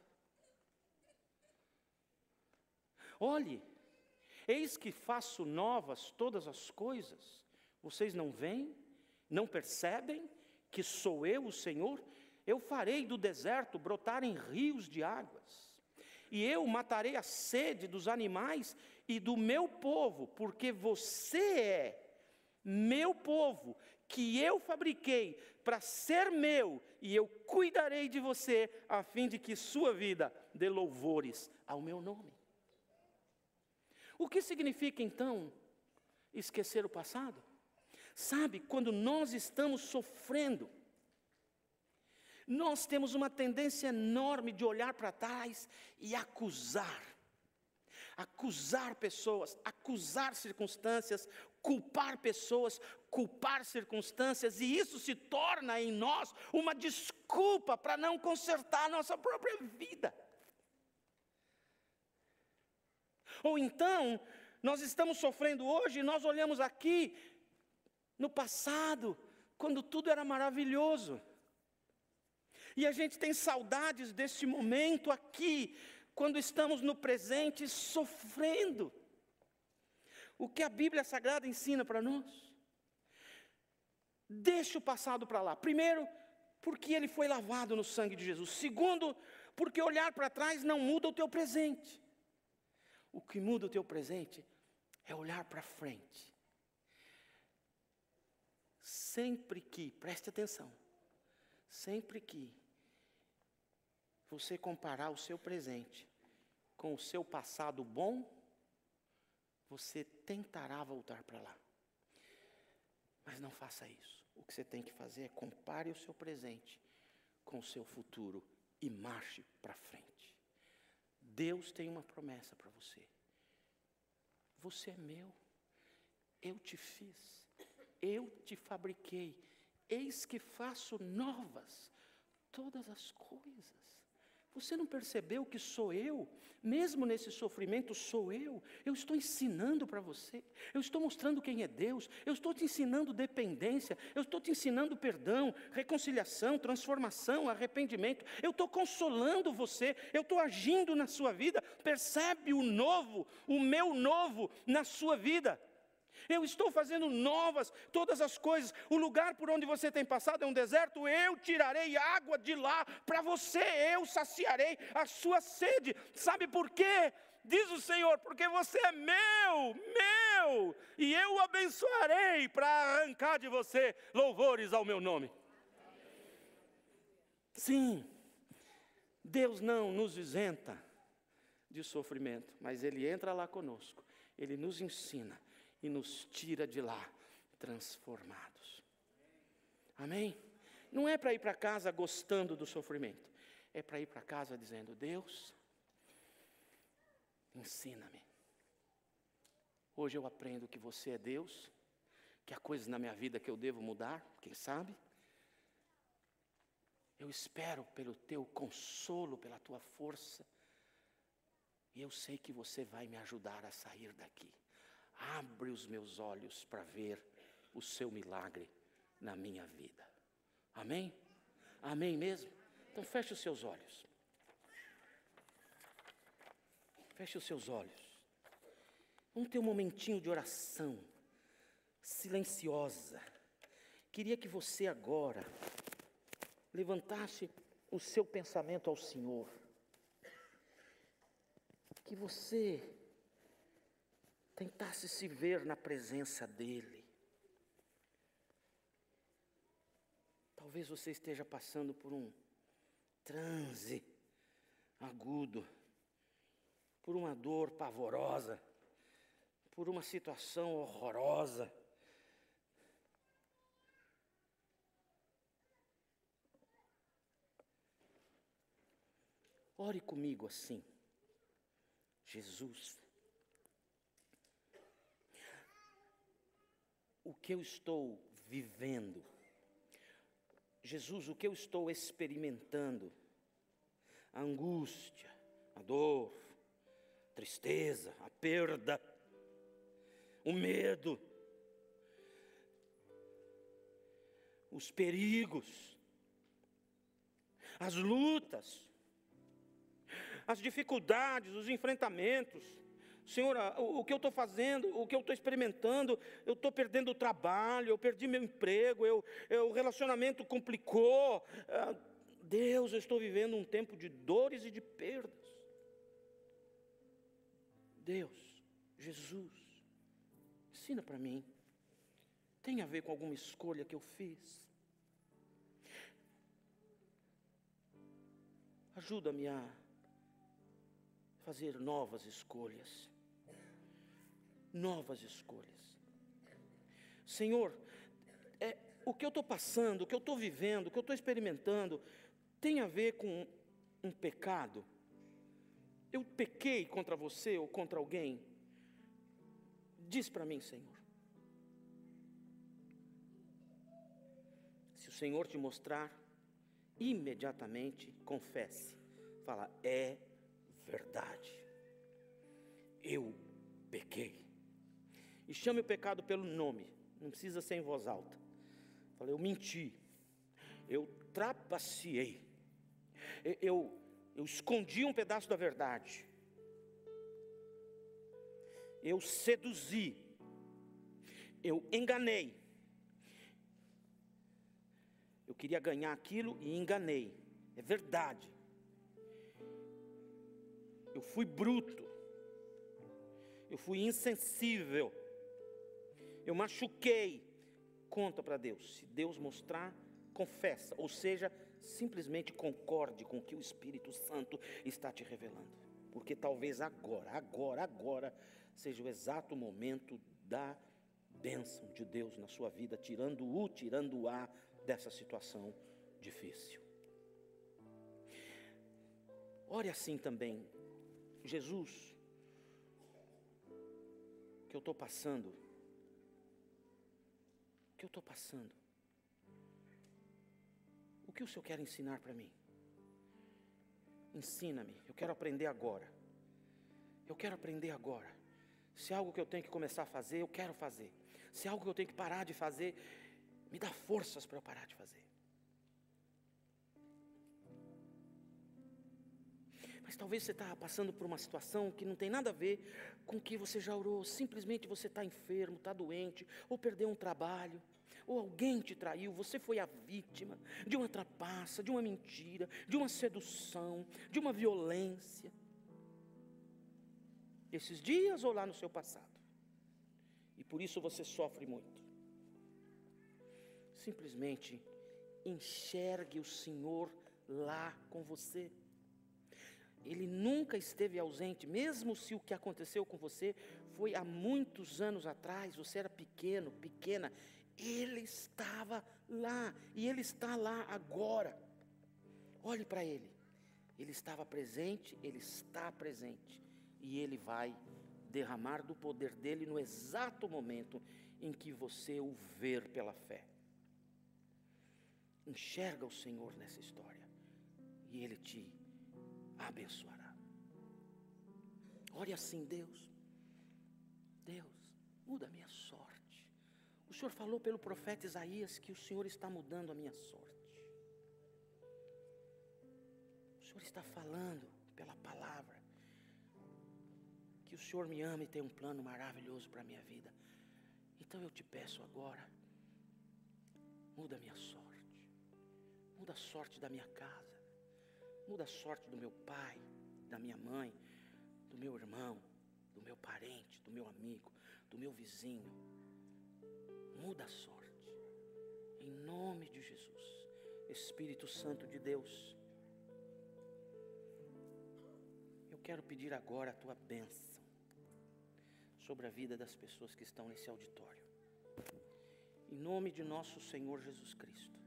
Olhe, eis que faço novas todas as coisas. Vocês não veem, não percebem que sou eu o Senhor? Eu farei do deserto brotarem rios de águas, e eu matarei a sede dos animais e do meu povo, porque você é meu povo, que eu fabriquei para ser meu, e eu cuidarei de você, a fim de que sua vida dê louvores ao meu nome. O que significa então esquecer o passado? Sabe, quando nós estamos sofrendo, nós temos uma tendência enorme de olhar para trás e acusar pessoas, acusar circunstâncias, culpar pessoas, culpar circunstâncias, e isso se torna em nós uma desculpa para não consertar a nossa própria vida. Ou então, nós estamos sofrendo hoje e nós olhamos aqui no passado, quando tudo era maravilhoso. E a gente tem saudades desse momento aqui, quando estamos no presente sofrendo. O que a Bíblia Sagrada ensina para nós? Deixa o passado para lá. Primeiro, porque ele foi lavado no sangue de Jesus. Segundo, porque olhar para trás não muda o teu presente. O que muda o teu presente é olhar para frente. Sempre que, preste atenção, sempre que você comparar o seu presente com o seu passado bom, você tentará voltar para lá. Mas não faça isso. O que você tem que fazer é compare o seu presente com o seu futuro e marche para frente. Deus tem uma promessa para você. Você é meu. Eu te fiz. Eu te fabriquei. Eis que faço novas todas as coisas. Você não percebeu que sou eu? Mesmo nesse sofrimento, sou eu. Eu estou ensinando para você. Eu estou mostrando quem é Deus. Eu estou te ensinando dependência. Eu estou te ensinando perdão, reconciliação, transformação, arrependimento. Eu estou consolando você. Eu estou agindo na sua vida. Percebe o novo, o meu novo na sua vida. Eu estou fazendo novas todas as coisas. O lugar por onde você tem passado é um deserto. Eu tirarei água de lá para você. Eu saciarei a sua sede. Sabe por quê? Diz o Senhor, porque você é meu. E eu o abençoarei para arrancar de você louvores ao meu nome. Sim, Deus não nos isenta de sofrimento, mas Ele entra lá conosco. Ele nos ensina e nos tira de lá transformados. Amém? Não é para ir para casa gostando do sofrimento. É para ir para casa dizendo: Deus, ensina-me. Hoje eu aprendo que você é Deus, que há coisas na minha vida que eu devo mudar, quem sabe? Eu espero pelo teu consolo, pela tua força. E eu sei que você vai me ajudar a sair daqui. Abre os meus olhos para ver o seu milagre na minha vida. Amém? Amém mesmo? Então feche os seus olhos. Feche os seus olhos. Vamos ter um momentinho de oração silenciosa. Queria que você agora levantasse o seu pensamento ao Senhor. Que você tentasse se ver na presença dEle. Talvez você esteja passando por um transe agudo, por uma dor pavorosa, por uma situação horrorosa. Ore comigo assim: Jesus, o que eu estou vivendo, Jesus, o que eu estou experimentando, a angústia, a dor, a tristeza, a perda, o medo, os perigos, as lutas, as dificuldades, os enfrentamentos. Senhor, o que eu estou fazendo, o que eu estou experimentando, eu estou perdendo o trabalho, eu perdi meu emprego, o relacionamento complicou. Deus, eu estou vivendo um tempo de dores e de perdas. Deus, Jesus, ensina para mim. Tem a ver com alguma escolha que eu fiz? Ajuda-me a fazer novas escolhas. Novas escolhas. Senhor, o que eu estou passando, o que eu estou vivendo, o que eu estou experimentando, tem a ver com um pecado? Eu pequei contra você ou contra alguém? Diz para mim, Senhor. Se o Senhor te mostrar, imediatamente confesse. Fala, é verdade. Eu pequei. E chame o pecado pelo nome. Não precisa ser em voz alta. Fala, eu menti. Eu trapaceei. Eu escondi um pedaço da verdade. Eu seduzi. Eu enganei. Eu queria ganhar aquilo e enganei. É verdade. Eu fui bruto. Eu fui insensível. Eu machuquei. Conta para Deus. Se Deus mostrar, confessa. Ou seja, simplesmente concorde com o que o Espírito Santo está te revelando. Porque talvez agora seja o exato momento da bênção de Deus na sua vida, tirando-a dessa situação difícil. Ore assim também. Jesus, o que eu estou passando? O que eu estou passando? O que o Senhor quer ensinar para mim? Ensina-me, eu quero aprender agora. Eu quero aprender agora. Se é algo que eu tenho que começar a fazer, eu quero fazer. Se é algo que eu tenho que parar de fazer, me dá forças para eu parar de fazer. Mas talvez você está passando por uma situação que não tem nada a ver com o que você já orou. Simplesmente você está enfermo, está doente, ou perdeu um trabalho, ou alguém te traiu, você foi a vítima de uma trapaça, de uma mentira, de uma sedução, de uma violência. Esses dias ou lá no seu passado. E por isso você sofre muito. Simplesmente enxergue o Senhor lá com você. Ele nunca esteve ausente, mesmo se o que aconteceu com você foi há muitos anos atrás, você era pequeno, pequena, Ele estava lá, e Ele está lá agora. Olhe para Ele, Ele estava presente, Ele está presente, e Ele vai derramar do poder dEle no exato momento em que você o ver pela fé. Enxerga o Senhor nessa história, e Ele te abençoará. Ore assim, Deus, muda a minha sorte. O Senhor falou pelo profeta Isaías que o Senhor está mudando a minha sorte. O Senhor está falando pela palavra que o Senhor me ama e tem um plano maravilhoso para a minha vida. Então eu te peço agora, muda a minha sorte, muda a sorte da minha casa, muda a sorte do meu pai, da minha mãe, do meu irmão, do meu parente, do meu amigo, do meu vizinho. Muda a sorte, em nome de Jesus. Espírito Santo de Deus, eu quero pedir agora a tua bênção sobre a vida das pessoas que estão nesse auditório. Em nome de nosso Senhor Jesus Cristo.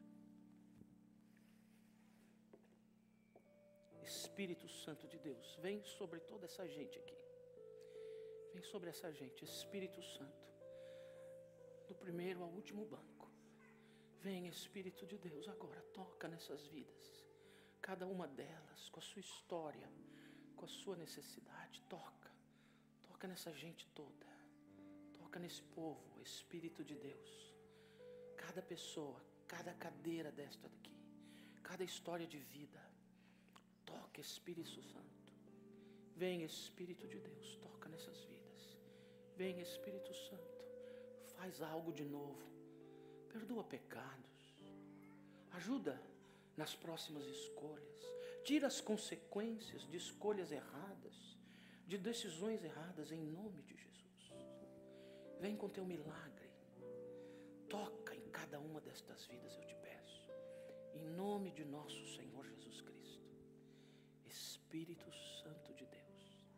Espírito Santo de Deus, vem sobre toda essa gente aqui. Vem sobre essa gente, Espírito Santo, do primeiro ao último banco. Vem, Espírito de Deus, agora toca nessas vidas, cada uma delas com a sua história, com a sua necessidade. Toca nessa gente toda, toca nesse povo, Espírito de Deus. Cada pessoa, cada cadeira desta daqui, cada história de vida. Toca, Espírito Santo. Vem, Espírito de Deus, toca nessas vidas. Vem, Espírito Santo, faz algo de novo. Perdoa pecados. Ajuda nas próximas escolhas. Tira as consequências de escolhas erradas, de decisões erradas, em nome de Jesus. Vem com teu milagre. Toca em cada uma destas vidas, eu te peço. Em nome de nosso Senhor Jesus Cristo. Espírito Santo de Deus.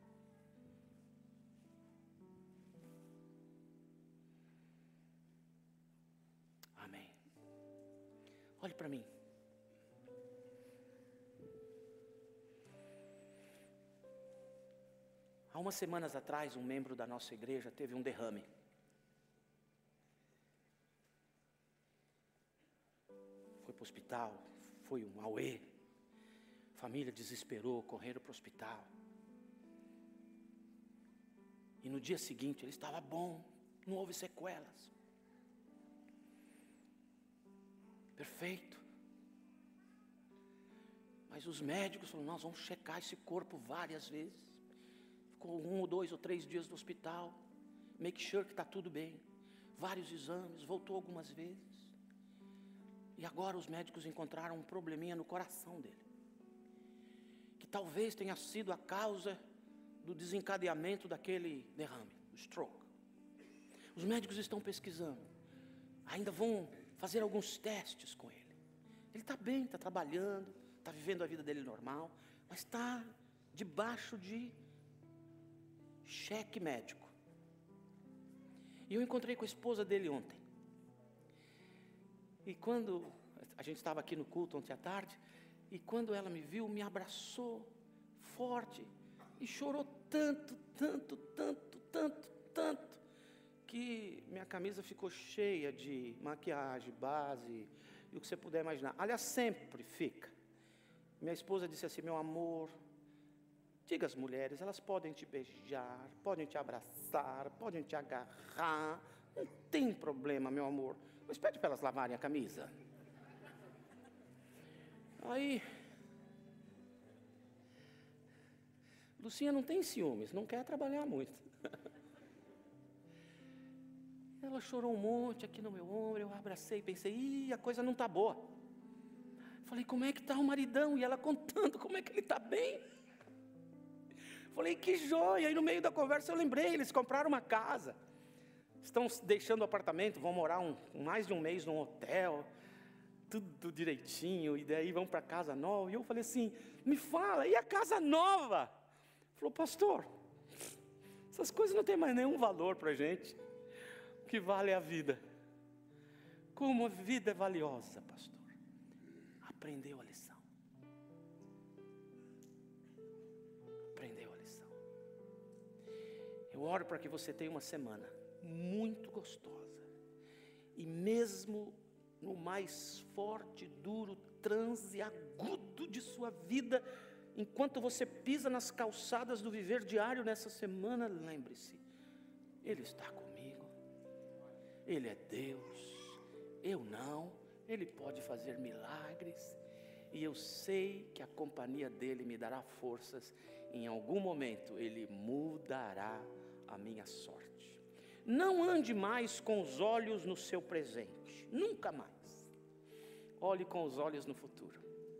Amém. Olhe para mim. Há umas semanas atrás, um membro da nossa igreja teve um derrame. Foi para o hospital, foi um auê. Família desesperou, correram para o hospital. E no dia seguinte ele estava bom, não houve sequelas. Perfeito. Mas os médicos falaram, nós vamos checar esse corpo várias vezes. Ficou 1 ou 2 ou 3 dias no hospital. Make sure que está tudo bem. Vários exames, voltou algumas vezes. E agora os médicos encontraram um probleminha no coração dele. Que talvez tenha sido a causa do desencadeamento daquele derrame, o stroke. Os médicos estão pesquisando. Ainda vão fazer alguns testes com ele. Ele está bem, está trabalhando, está vivendo a vida dele normal, mas está debaixo de cheque médico. E eu encontrei com a esposa dele ontem. E quando a gente estava aqui no culto ontem à tarde, e quando ela me viu, me abraçou forte e chorou tanto, que minha camisa ficou cheia de maquiagem, base, e o que você puder imaginar. Aliás, sempre fica. Minha esposa disse assim, meu amor, diga às mulheres, elas podem te beijar, podem te abraçar, podem te agarrar, não tem problema, meu amor, mas pede para elas lavarem a camisa. Aí, Lucinha não tem ciúmes, não quer trabalhar muito. Ela chorou um monte aqui no meu ombro, eu abracei, pensei, a coisa não está boa. Falei, como é que está o maridão? E ela contando como é que ele está bem. Falei, que joia. E no meio da conversa eu lembrei, eles compraram uma casa. Estão deixando o apartamento, vão morar mais de um mês num hotel. Tudo direitinho, e daí vão para a casa nova. E eu falei assim, me fala, e a casa nova? Falou, pastor, essas coisas não têm mais nenhum valor para a gente. O que vale é a vida. Como a vida é valiosa, pastor. Aprendeu a lição. Aprendeu a lição. Eu oro para que você tenha uma semana muito gostosa. E mesmo no mais forte, duro, transe agudo de sua vida, enquanto você pisa nas calçadas do viver diário nessa semana, lembre-se, Ele está comigo, Ele é Deus, eu não, Ele pode fazer milagres, e eu sei que a companhia dEle me dará forças, em algum momento Ele mudará a minha sorte. Não ande mais com os olhos no seu presente, nunca mais. Olhe com os olhos no futuro.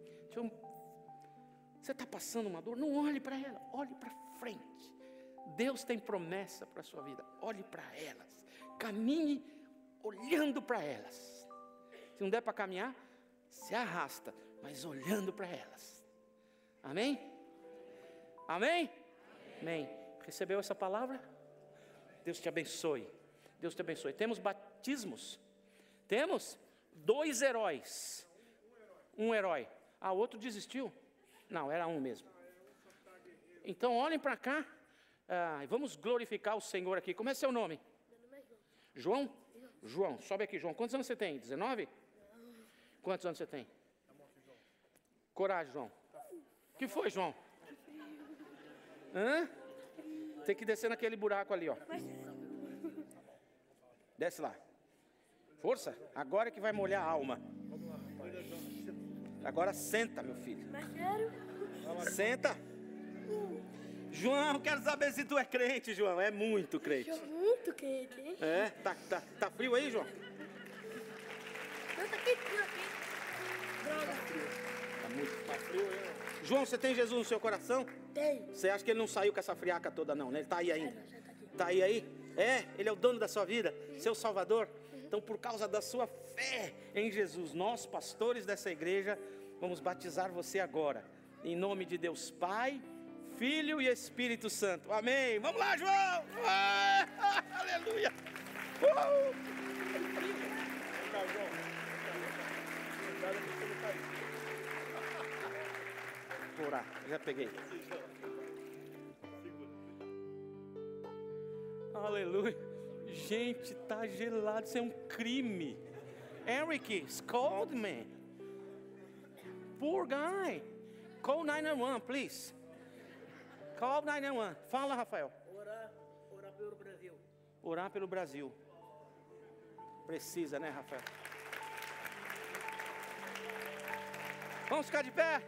Você está passando uma dor, não olhe para ela, olhe para frente. Deus tem promessa para a sua vida, olhe para elas, caminhe olhando para elas. Se não der para caminhar, se arrasta, mas olhando para elas. Amém? Amém? Amém. Recebeu essa palavra? Deus te abençoe. Deus te abençoe. Temos batismos? Temos 2 heróis. Um herói. O outro desistiu? Não, era um mesmo. Então olhem para cá. Vamos glorificar o Senhor aqui. Como é seu nome? João? João, sobe aqui, João. Quantos anos você tem? 19? Quantos anos você tem? Coragem, João. O que foi, João? Tem que descer naquele buraco ali, ó. Desce lá. Força, agora é que vai molhar a alma. Agora senta, meu filho. Mas sério? Senta. João, quero saber se tu é crente, João. É muito crente. Sou muito quente, hein? É? Tá frio aí, João? Não, tá aqui, Droga. Tá frio, João, você tem Jesus no seu coração? Tem. Você acha que ele não saiu com essa friaca toda, não, né? Ele tá aí ainda. Não, já tá aqui. Tá aí? É? Ele é o dono da sua vida, seu Salvador. Então, por causa da sua fé em Jesus, nós, pastores dessa igreja, vamos batizar você agora. Em nome de Deus Pai, Filho e Espírito Santo. Amém. Vamos lá, João. Aleluia. Vou orar, já peguei. Aleluia. Gente, tá gelado, isso é um crime. Eric, it's cold, man. Poor guy. Call 911, please. Call 911. Fala, Rafael. Orar pelo Brasil. Orar pelo Brasil. Precisa, né, Rafael? Vamos ficar de pé.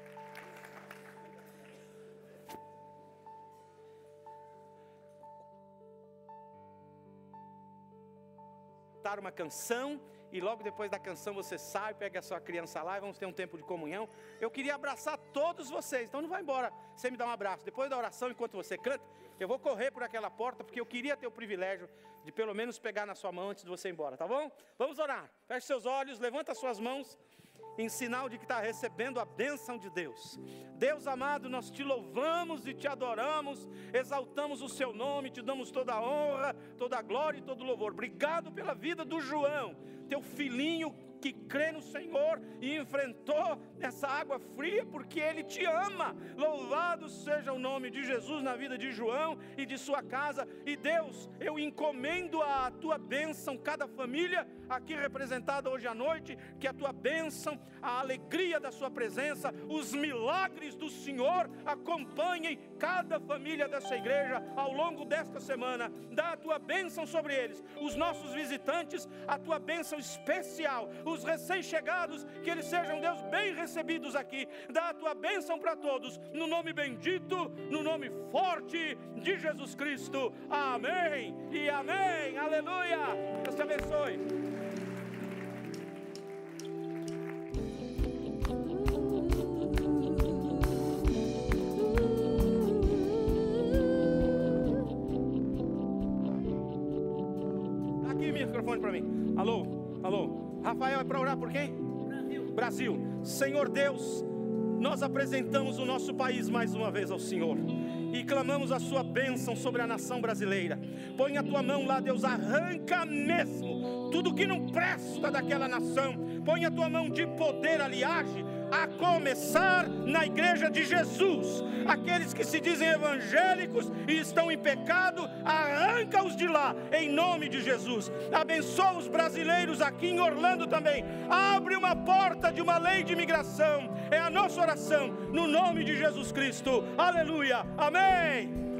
Cantar uma canção e logo depois da canção você sai, pega a sua criança lá e vamos ter um tempo de comunhão. Eu queria abraçar todos vocês, então não vai embora sem me dar um abraço. Depois da oração, enquanto você canta, eu vou correr por aquela porta porque eu queria ter o privilégio de pelo menos pegar na sua mão antes de você ir embora, tá bom? Vamos orar. Feche seus olhos, levanta suas mãos em sinal de que está recebendo a bênção de Deus. Deus amado, nós te louvamos e te adoramos, exaltamos o seu nome, te damos toda a honra, toda a glória e todo o louvor. Obrigado pela vida do João, teu filhinho que crê no Senhor e enfrentou essa água fria porque Ele te ama. Louvado seja o nome de Jesus na vida de João e de sua casa. E Deus, eu encomendo a tua bênção, cada família aqui representada hoje à noite, que a tua bênção, a alegria da sua presença, os milagres do Senhor acompanhem cada família dessa igreja ao longo desta semana. Dá a tua bênção sobre eles, os nossos visitantes, a tua bênção especial, os recém-chegados, que eles sejam, Deus, bem recebidos aqui. Dá a tua bênção para todos, no nome bendito, no nome forte de Jesus Cristo. Amém e amém. Aleluia. Deus te abençoe. Microfone para mim. Alô. Rafael, é para orar por quem? Brasil. Senhor Deus, nós apresentamos o nosso país mais uma vez ao Senhor e clamamos a sua bênção sobre a nação brasileira. Põe a tua mão lá, Deus, arranca mesmo tudo que não presta daquela nação. Põe a tua mão de poder ali, age, a começar na igreja de Jesus. Aqueles que se dizem evangélicos e estão em pecado, arranca-os de lá, em nome de Jesus. Abençoa os brasileiros aqui em Orlando também. Abre uma porta de uma lei de imigração. É a nossa oração, no nome de Jesus Cristo. Aleluia, amém.